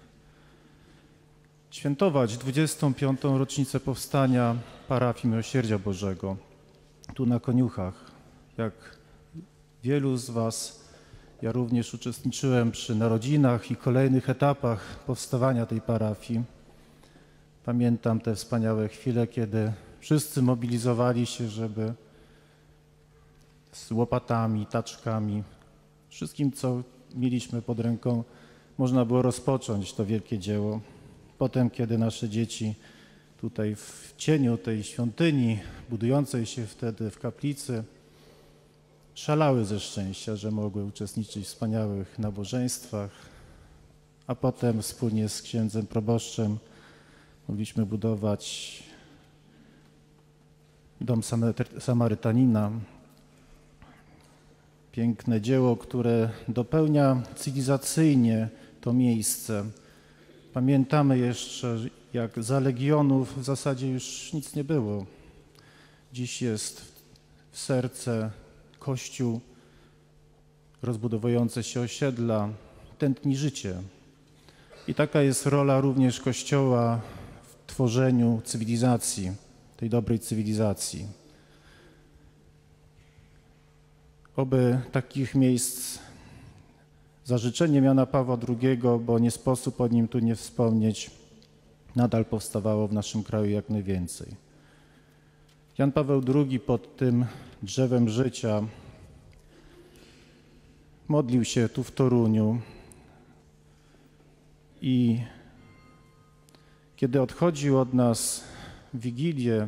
świętować 25. rocznicę powstania parafii Miłosierdzia Bożego tu na Koniuchach. Jak wielu z Was, ja również uczestniczyłem przy narodzinach i kolejnych etapach powstawania tej parafii. Pamiętam te wspaniałe chwile, kiedy wszyscy mobilizowali się, żeby z łopatami, taczkami, wszystkim, co mieliśmy pod ręką, można było rozpocząć to wielkie dzieło. Potem, kiedy nasze dzieci tutaj w cieniu tej świątyni, budującej się wtedy w kaplicy, szalały ze szczęścia, że mogły uczestniczyć w wspaniałych nabożeństwach, a potem wspólnie z księdzem proboszczem mogliśmy budować dom Samarytanina. Piękne dzieło, które dopełnia cywilizacyjnie to miejsce. Pamiętamy jeszcze, jak za Legionów w zasadzie już nic nie było. Dziś jest w serce Kościół, rozbudowujące się osiedla, tętni życie. I taka jest rola również Kościoła w tworzeniu cywilizacji. tej dobrej cywilizacji. Oby takich miejsc za życzeniem Jana Pawła II, bo nie sposób o nim tu nie wspomnieć, nadal powstawało w naszym kraju jak najwięcej. Jan Paweł II pod tym drzewem życia modlił się tu w Toruniu i kiedy odchodził od nas w Wigilię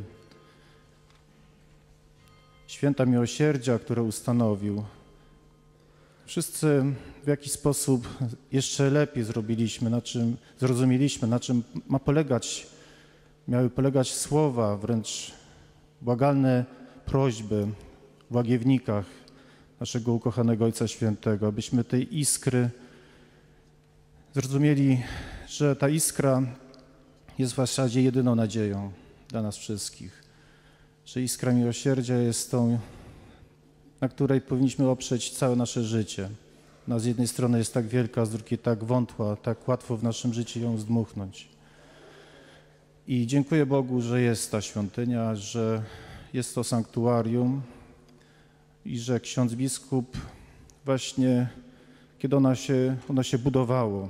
Święta Miłosierdzia, które ustanowił, wszyscy w jakiś sposób jeszcze lepiej zrozumieliśmy, na czym miały polegać słowa, wręcz błagalne prośby w łagiewnikach naszego ukochanego Ojca Świętego, abyśmy tej iskry zrozumieli, że ta iskra jest w zasadzie jedyną nadzieją dla nas wszystkich, że iskra miłosierdzia jest tą, na której powinniśmy oprzeć całe nasze życie. Ona z jednej strony jest tak wielka, z drugiej tak wątła, tak łatwo w naszym życiu ją zdmuchnąć. I dziękuję Bogu, że jest ta świątynia, że jest to sanktuarium i że ksiądz biskup właśnie, kiedy ono się budowało,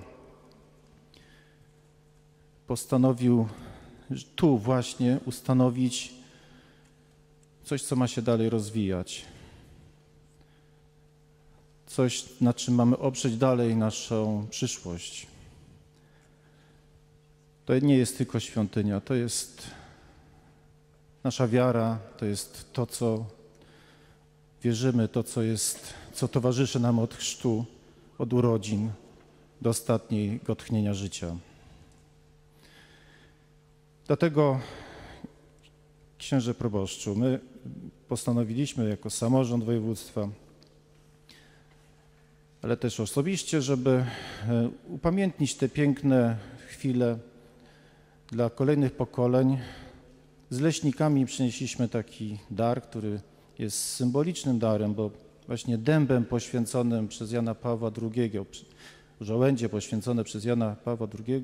postanowił tu właśnie ustanowić coś, co ma się dalej rozwijać. Coś, na czym mamy oprzeć dalej naszą przyszłość. To nie jest tylko świątynia, to jest nasza wiara, to jest to, co wierzymy, to, co towarzyszy nam od chrztu, od urodzin do ostatniego tchnienia życia. Dlatego, księże proboszczu, my postanowiliśmy jako samorząd województwa, ale też osobiście, żeby upamiętnić te piękne chwile dla kolejnych pokoleń. Z leśnikami przynieśliśmy taki dar, który jest symbolicznym darem, bo właśnie dębem poświęconym przez Jana Pawła II, żołędzie poświęcone przez Jana Pawła II,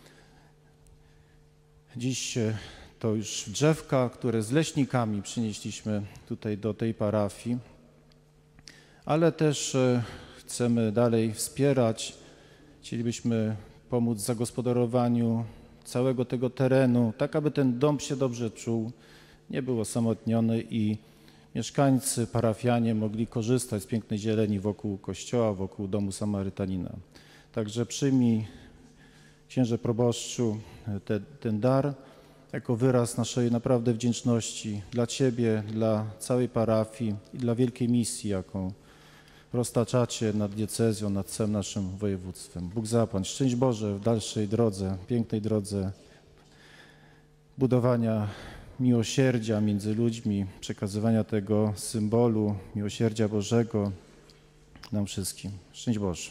dziś to już drzewka, które z leśnikami przynieśliśmy tutaj do tej parafii, ale też chcemy dalej wspierać, chcielibyśmy pomóc w zagospodarowaniu całego tego terenu, tak aby ten dom się dobrze czuł, nie był osamotniony i mieszkańcy, parafianie mogli korzystać z pięknej zieleni wokół kościoła, wokół domu Samarytanina. Także przyjmij, księże proboszczu, ten dar jako wyraz naszej naprawdę wdzięczności dla Ciebie, dla całej parafii i dla wielkiej misji, jaką roztaczacie nad diecezją, nad całym naszym województwem. Bóg zapłać. Szczęść Boże w dalszej drodze, pięknej drodze budowania miłosierdzia między ludźmi, przekazywania tego symbolu miłosierdzia Bożego nam wszystkim. Szczęść Boże.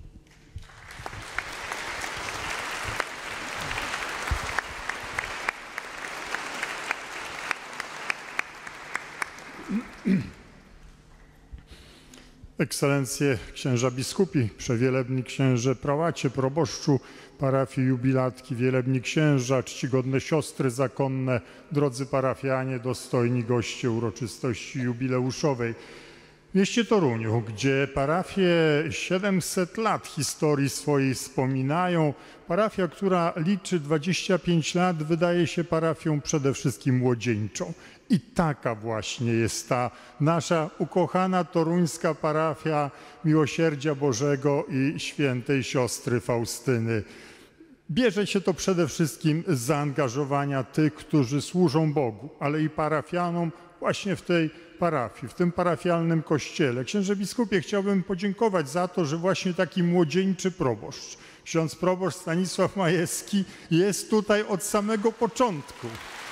Ekscelencje księża biskupi, przewielebni księże prałacie, proboszczu parafii Jubilatki, wielebni księża, czcigodne siostry zakonne, drodzy parafianie, dostojni goście uroczystości jubileuszowej. W mieście Toruniu, gdzie parafie 700 lat historii swojej wspominają, parafia, która liczy 25 lat, wydaje się parafią przede wszystkim młodzieńczą. I taka właśnie jest ta nasza ukochana toruńska parafia Miłosierdzia Bożego i świętej siostry Faustyny. Bierze się to przede wszystkim z zaangażowania tych, którzy służą Bogu, ale i parafianom właśnie w tej parafii, w tym parafialnym kościele. Księże biskupie, chciałbym podziękować za to, że właśnie taki młodzieńczy proboszcz, ksiądz proboszcz Stanisław Majewski jest tutaj od samego początku.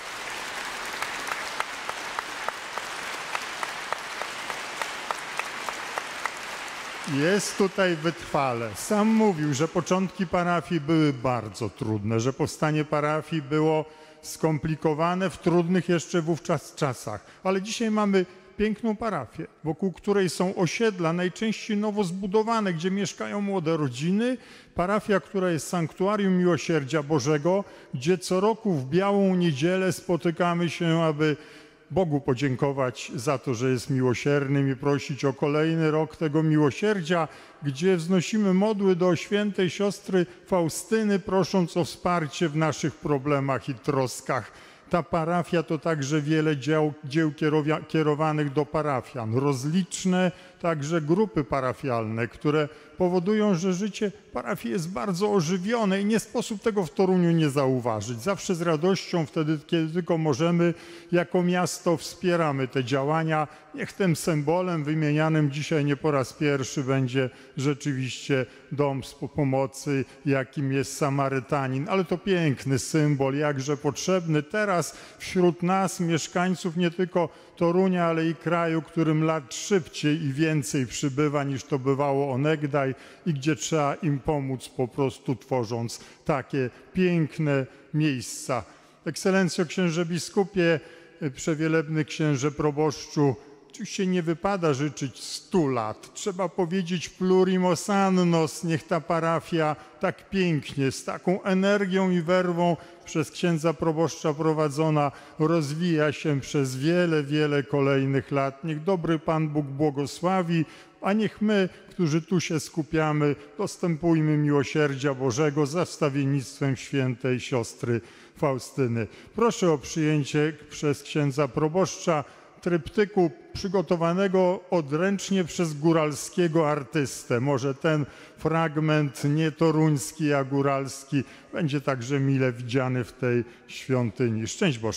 Jest tutaj wytrwale. Sam mówił, że początki parafii były bardzo trudne, że powstanie parafii było skomplikowane w trudnych jeszcze wówczas czasach. Ale dzisiaj mamy piękną parafię, wokół której są osiedla, najczęściej nowo zbudowane, gdzie mieszkają młode rodziny. Parafia, która jest sanktuarium Miłosierdzia Bożego, gdzie co roku w Białą Niedzielę spotykamy się, aby Bogu podziękować za to, że jest miłosiernym i prosić o kolejny rok tego miłosierdzia, gdzie wznosimy modły do świętej siostry Faustyny, prosząc o wsparcie w naszych problemach i troskach. Ta parafia to także wiele dzieł kierowanych do parafian, rozliczne także grupy parafialne, które powodują, że życie parafii jest bardzo ożywione i nie sposób tego w Toruniu nie zauważyć. Zawsze z radością wtedy, kiedy tylko możemy, jako miasto wspieramy te działania. Niech tym symbolem wymienianym dzisiaj nie po raz pierwszy będzie rzeczywiście dom pomocy, jakim jest Samarytanin. Ale to piękny symbol, jakże potrzebny teraz wśród nas, mieszkańców nie tylko Torunia, ale i kraju, którym lat szybciej i więcej przybywa niż to bywało onegdaj i gdzie trzeba im pomóc po prostu tworząc takie piękne miejsca. Ekscelencjo księże biskupie, przewielebny księże proboszczu, oczywiście nie wypada życzyć 100 lat. Trzeba powiedzieć plurimos annos, niech ta parafia tak pięknie, z taką energią i werwą przez księdza proboszcza prowadzona rozwija się przez wiele, wiele kolejnych lat. Niech dobry Pan Bóg błogosławi, a niech my, którzy tu się skupiamy, dostępujmy miłosierdzia Bożego za wstawiennictwem świętej siostry Faustyny. Proszę o przyjęcie przez księdza proboszcza tryptyku przygotowanego odręcznie przez góralskiego artystę. Może ten fragment nie toruński, a góralski będzie także mile widziany w tej świątyni. Szczęść Boże!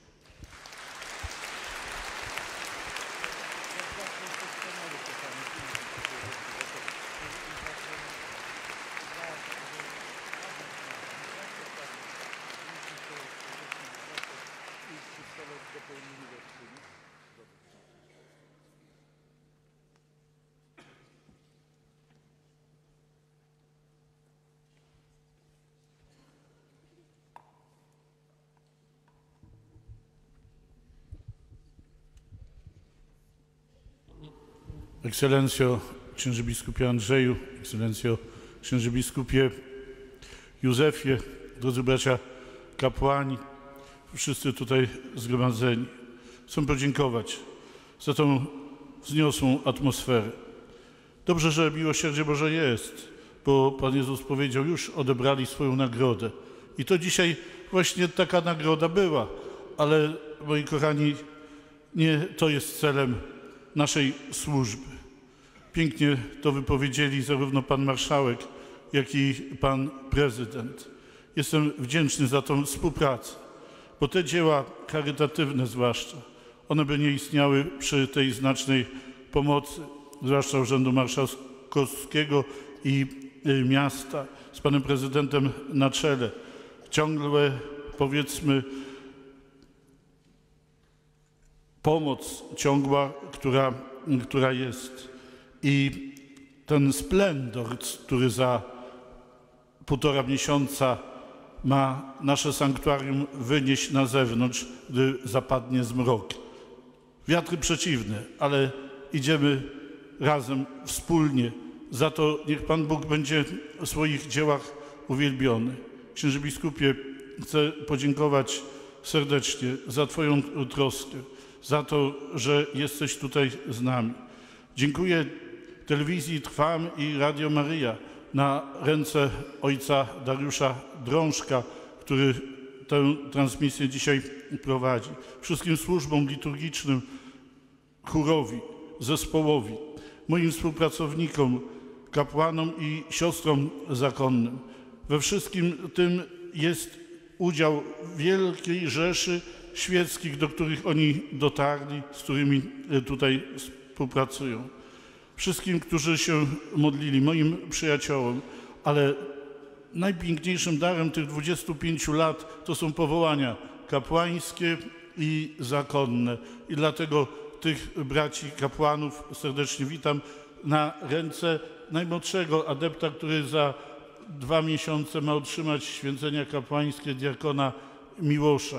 Ekscelencjo księży biskupie Andrzeju, ekscelencjo księży biskupie Józefie, drodzy bracia kapłani, wszyscy tutaj zgromadzeni. Chcę podziękować za tą wzniosłą atmosferę. Dobrze, że miłosierdzie Boże jest, bo Pan Jezus powiedział, już odebrali swoją nagrodę. I to dzisiaj właśnie taka nagroda była, ale moi kochani, nie to jest celem naszej służby. Pięknie to wypowiedzieli zarówno pan marszałek, jak i pan prezydent. Jestem wdzięczny za tą współpracę, bo te dzieła charytatywne zwłaszcza, one by nie istniały przy tej znacznej pomocy, zwłaszcza Urzędu Marszałkowskiego i miasta z panem prezydentem na czele. Ciągle, powiedzmy, pomoc ciągła, która jest. I ten splendor, który za 1,5 miesiąca ma nasze sanktuarium wynieść na zewnątrz, gdy zapadnie zmrok. Wiatry przeciwne, ale idziemy razem, wspólnie. Za to niech Pan Bóg będzie w swoich dziełach uwielbiony. Księży biskupie, chcę podziękować serdecznie za Twoją troskę, za to, że jesteś tutaj z nami. Dziękuję telewizji Trwam i Radio Maryja na ręce ojca Dariusza Drążka, który tę transmisję dzisiaj prowadzi. Wszystkim służbom liturgicznym, chórowi, zespołowi, moim współpracownikom, kapłanom i siostrom zakonnym. We wszystkim tym jest udział wielkiej rzeszy świeckich, do których oni dotarli, z którymi tutaj współpracują. Wszystkim, którzy się modlili, moim przyjaciołom, ale najpiękniejszym darem tych 25 lat to są powołania kapłańskie i zakonne. I dlatego tych braci kapłanów serdecznie witam na ręce najmłodszego adepta, który za 2 miesiące ma otrzymać święcenia kapłańskie, diakona Miłosza.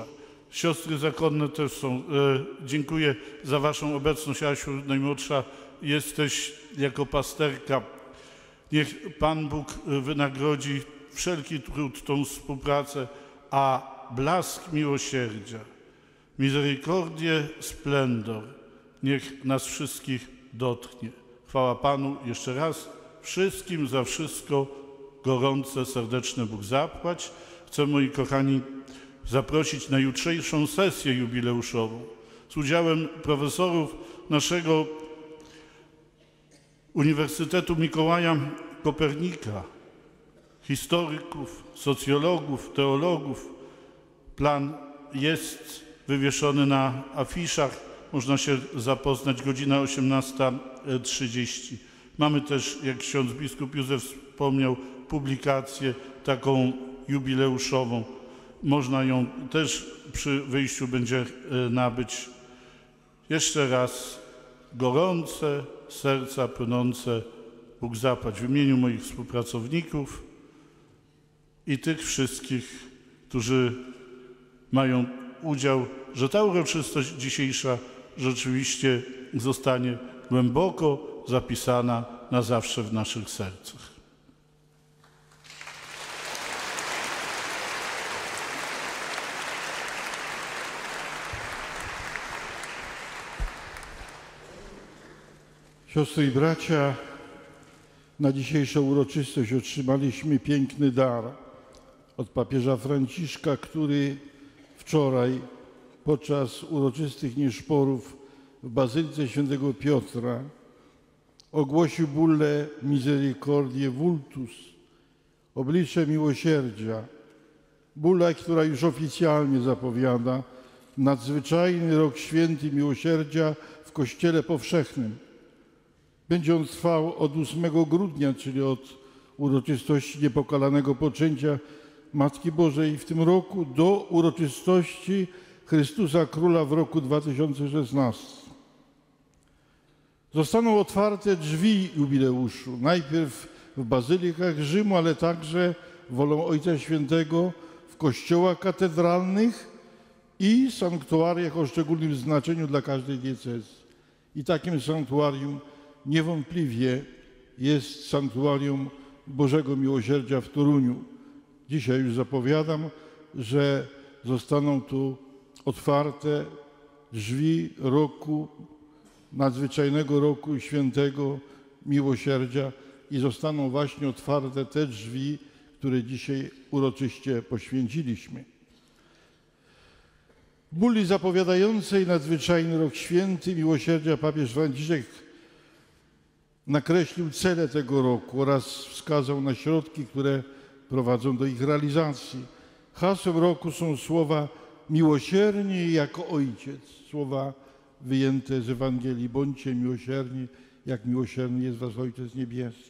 Siostry zakonne też są. Dziękuję za waszą obecność. Asiu, najmłodsza, jesteś jako pasterka. Niech Pan Bóg wynagrodzi wszelki trud, tą współpracę, a blask miłosierdzia, misericordie splendor, niech nas wszystkich dotknie. Chwała Panu jeszcze raz. Wszystkim za wszystko gorące, serdeczne Bóg zapłać. Chcę, moi kochani, zaprosić na jutrzejszą sesję jubileuszową z udziałem profesorów naszego Uniwersytetu Mikołaja Kopernika, historyków, socjologów, teologów. Plan jest wywieszony na afiszach. Można się zapoznać, godzina 18:30. Mamy też, jak ksiądz biskup Józef wspomniał, publikację taką jubileuszową. Można ją też przy wyjściu będzie nabyć. Jeszcze raz gorące serca płynące Bóg zapłać w imieniu moich współpracowników i tych wszystkich, którzy mają udział, że ta uroczystość dzisiejsza rzeczywiście zostanie głęboko zapisana na zawsze w naszych sercach. Siostry i bracia, na dzisiejszą uroczystość otrzymaliśmy piękny dar od papieża Franciszka, który wczoraj podczas uroczystych nieszporów w Bazylice Świętego Piotra ogłosił bullę Misericordiae Vultus, oblicze miłosierdzia. Bulla, która już oficjalnie zapowiada nadzwyczajny rok święty miłosierdzia w Kościele Powszechnym. Będzie on trwał od 8 grudnia, czyli od uroczystości niepokalanego poczęcia Matki Bożej w tym roku do uroczystości Chrystusa Króla w roku 2016. Zostaną otwarte drzwi jubileuszu, najpierw w bazylykach Rzymu, ale także wolą Ojca Świętego w kościołach katedralnych i sanktuariach o szczególnym znaczeniu dla każdej diecezji. I takim sanktuarium niewątpliwie jest sanktuarium Bożego Miłosierdzia w Toruniu. Dzisiaj już zapowiadam, że zostaną tu otwarte drzwi roku, nadzwyczajnego roku świętego miłosierdzia i zostaną właśnie otwarte te drzwi, które dzisiaj uroczyście poświęciliśmy. W bulli zapowiadającej nadzwyczajny rok święty miłosierdzia papież Franciszek nakreślił cele tego roku oraz wskazał na środki, które prowadzą do ich realizacji. Hasłem roku są słowa miłosierni jako Ojciec, słowa wyjęte z Ewangelii. Bądźcie miłosierni, jak miłosierny jest wasz Ojciec Niebieski.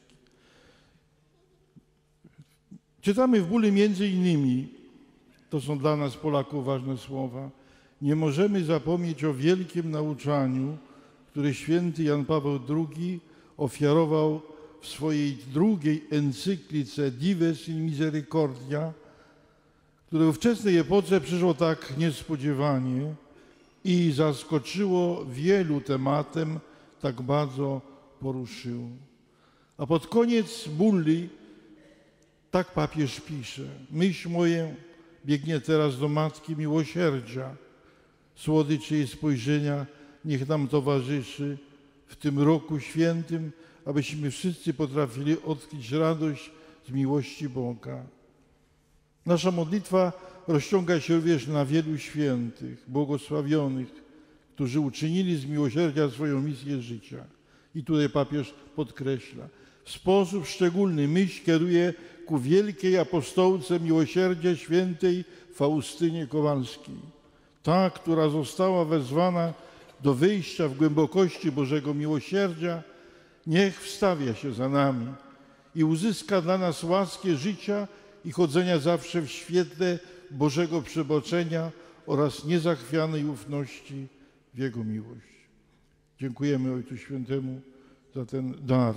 Czytamy w bulli między innymi, to są dla nas Polaków ważne słowa, nie możemy zapomnieć o wielkim nauczaniu, które święty Jan Paweł II ofiarował w swojej drugiej encyklice Dives in Misericordia, które w ówczesnej epoce przyszło tak niespodziewanie i zaskoczyło wielu tematem, tak bardzo poruszyło. A pod koniec bulli tak papież pisze: myśl moje biegnie teraz do Matki Miłosierdzia. Słodycz jej spojrzenia niech nam towarzyszy w tym roku świętym, abyśmy wszyscy potrafili odkryć radość z miłości Boga. Nasza modlitwa rozciąga się również na wielu świętych, błogosławionych, którzy uczynili z miłosierdzia swoją misję życia. I tutaj papież podkreśla: w sposób szczególny myśl kieruje ku wielkiej apostołce miłosierdzia świętej Faustynie Kowalskiej. Ta, która została wezwana do wyjścia w głębokości Bożego miłosierdzia, niech wstawia się za nami i uzyska dla nas łaskę życia i chodzenia zawsze w świetle Bożego przebaczenia oraz niezachwianej ufności w Jego miłość. Dziękujemy Ojcu Świętemu za ten dar.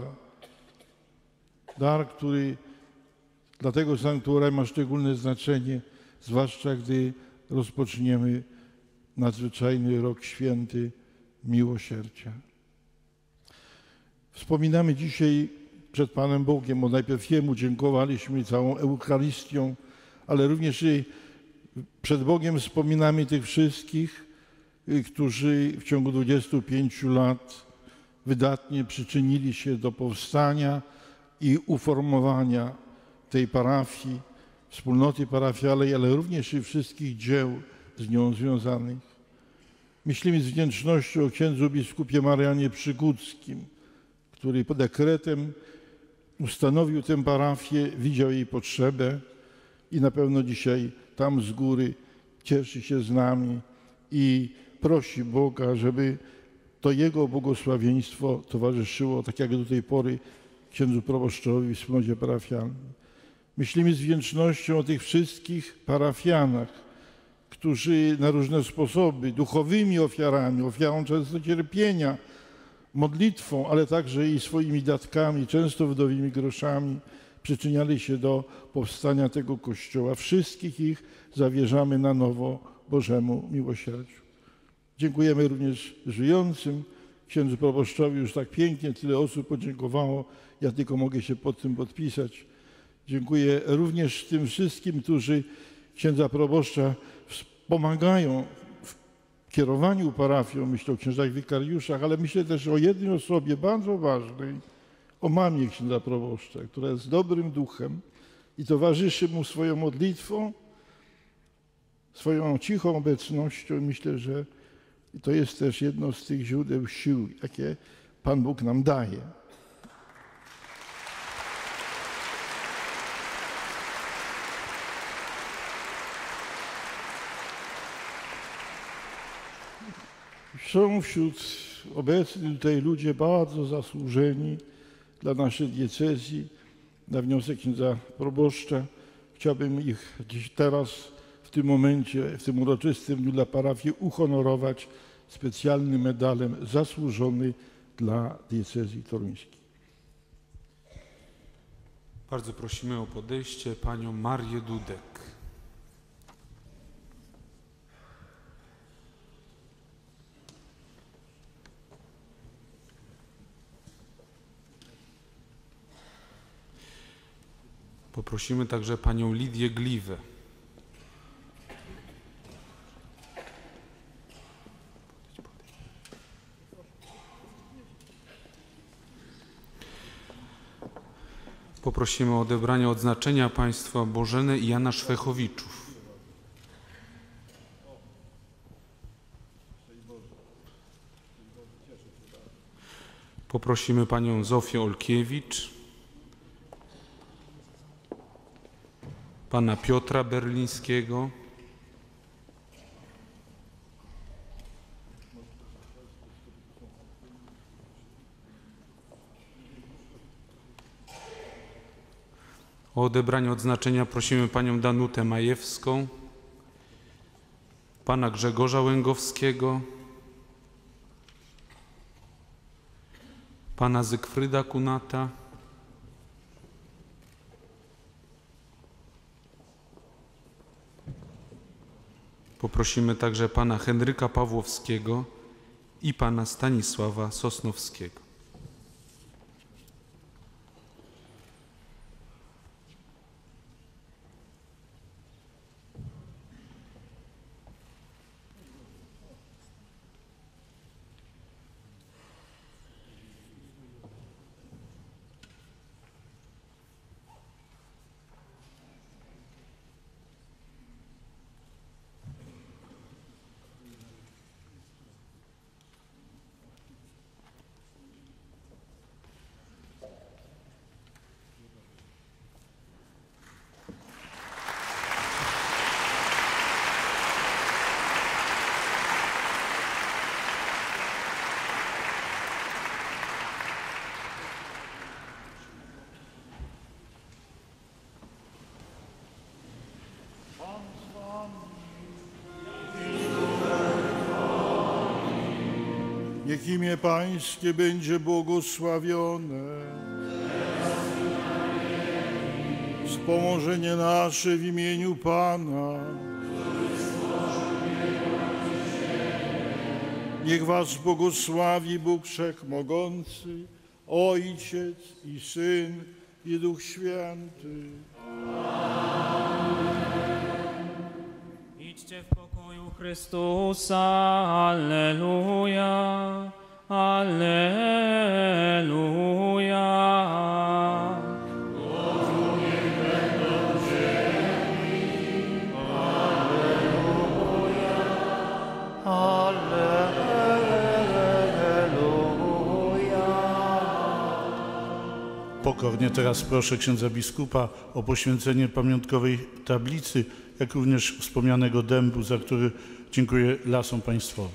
Dar, który dla tego sanktuarium ma szczególne znaczenie, zwłaszcza gdy rozpoczniemy nadzwyczajny rok święty miłosierdzia. Wspominamy dzisiaj przed Panem Bogiem, bo najpierw Jemu dziękowaliśmy całą Eucharystią, ale również i przed Bogiem wspominamy tych wszystkich, którzy w ciągu 25 lat wydatnie przyczynili się do powstania i uformowania tej parafii, wspólnoty parafialnej, ale również i wszystkich dzieł z nią związanych. Myślimy z wdzięcznością o księdzu biskupie Marianie Przygódzkim, który pod dekretem ustanowił tę parafię, widział jej potrzebę i na pewno dzisiaj tam z góry cieszy się z nami i prosi Boga, żeby to Jego błogosławieństwo towarzyszyło, tak jak do tej pory, księdzu proboszczowi w wspólnocie parafialnej. Myślimy z wdzięcznością o tych wszystkich parafianach, którzy na różne sposoby, duchowymi ofiarami, ofiarą często cierpienia, modlitwą, ale także i swoimi datkami, często wdowymi groszami, przyczyniali się do powstania tego Kościoła. Wszystkich ich zawierzamy na nowo Bożemu miłosierdziu. Dziękujemy również żyjącym. Księdzu proboszczowi już tak pięknie tyle osób podziękowało. Ja tylko mogę się pod tym podpisać. Dziękuję również tym wszystkim, którzy księdza proboszcza wspomagają w kierowaniu parafią. Myślę o księżach wikariuszach, ale myślę też o jednej osobie bardzo ważnej, o mamie księdza proboszcza, która jest dobrym duchem i towarzyszy mu swoją modlitwą, swoją cichą obecnością. Myślę, że to jest też jedno z tych źródeł sił, jakie Pan Bóg nam daje. Są wśród obecnych tutaj ludzie bardzo zasłużeni dla naszej diecezji. Na wniosek księdza proboszcza chciałbym ich dziś teraz, w tym momencie, w tym uroczystym dniu dla parafii uhonorować specjalnym medalem zasłużony dla diecezji toruńskiej. Bardzo prosimy o podejście panią Marię Dudek. Poprosimy także panią Lidię Gliwę. Poprosimy o odebranie odznaczenia państwa Bożeny i Jana Szwechowiczów. Poprosimy panią Zofię Olkiewicz, pana Piotra Berlińskiego, o odebranie odznaczenia prosimy panią Danutę Majewską, pana Grzegorza Łęgowskiego, pana Zygfryda Kunata, poprosimy także pana Henryka Pawłowskiego i pana Stanisława Sosnowskiego. Niech imię Pańskie będzie błogosławione. Wspomożenie nasze w imieniu Pana. Niech was błogosławi Bóg Wszechmogący, Ojciec i Syn i Duch Święty. Idźcie w pokoju Chrystusa. Alleluja. Alleluja. Pokornie teraz proszę księdza biskupa o poświęcenie pamiątkowej tablicy, jak również wspomnianego dębu, za który dziękuję Lasom Państwowym.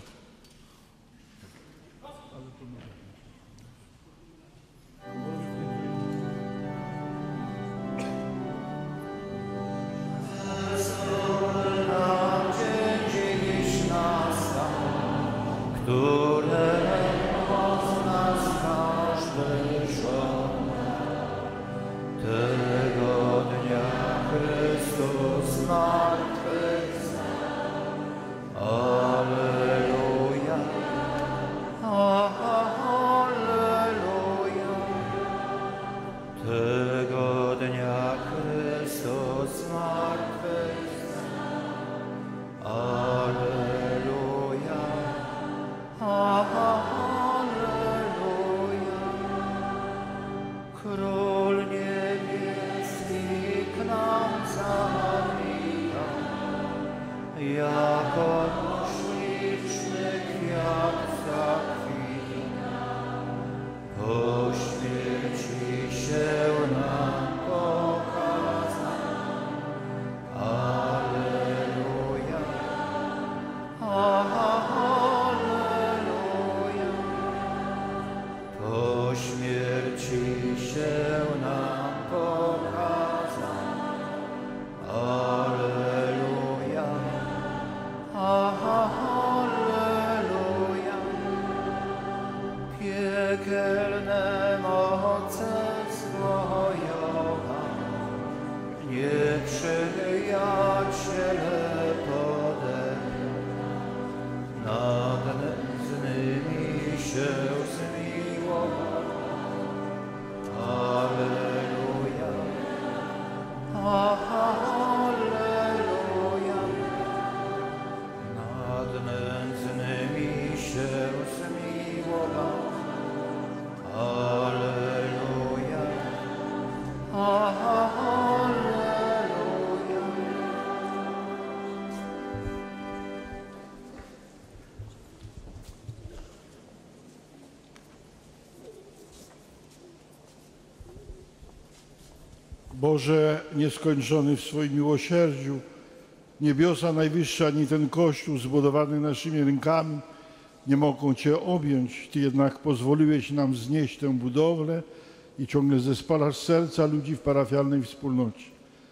Boże nieskończony w swoim miłosierdziu, niebiosa najwyższe ani ten Kościół zbudowany naszymi rękami nie mogą Cię objąć. Ty jednak pozwoliłeś nam znieść tę budowlę i ciągle zespalasz serca ludzi w parafialnej wspólnocie.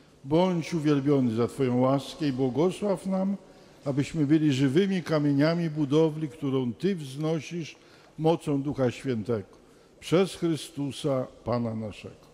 Bądź uwielbiony za Twoją łaskę i błogosław nam, abyśmy byli żywymi kamieniami budowli, którą Ty wznosisz mocą Ducha Świętego. Przez Chrystusa, Pana naszego.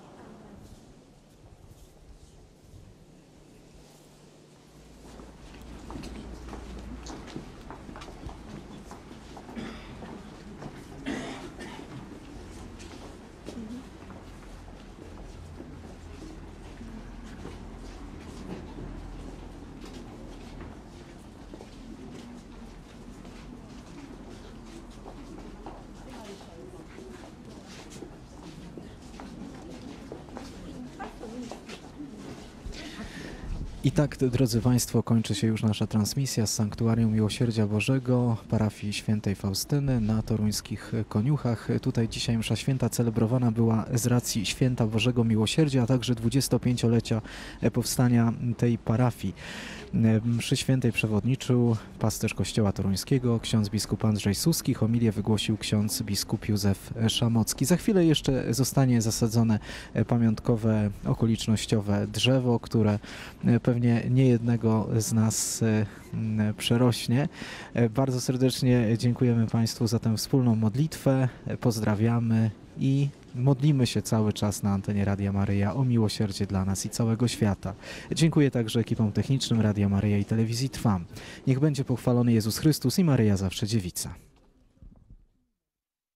I tak, drodzy Państwo, kończy się już nasza transmisja z Sanktuarium Miłosierdzia Bożego parafii Świętej Faustyny na toruńskich Koniuchach. Tutaj dzisiaj msza święta celebrowana była z racji Święta Bożego Miłosierdzia, a także 25-lecia powstania tej parafii. Mszy świętej przewodniczył pasterz Kościoła Toruńskiego, ksiądz biskup Andrzej Suski. Homilię wygłosił ksiądz biskup Józef Szamocki. Za chwilę jeszcze zostanie zasadzone pamiątkowe, okolicznościowe drzewo, które pewnie niejednego z nas przerośnie. Bardzo serdecznie dziękujemy Państwu za tę wspólną modlitwę. Pozdrawiamy i modlimy się cały czas na antenie Radia Maryja o miłosierdzie dla nas i całego świata. Dziękuję także ekipom technicznym Radia Maryja i Telewizji Trwam. Niech będzie pochwalony Jezus Chrystus i Maryja zawsze Dziewica.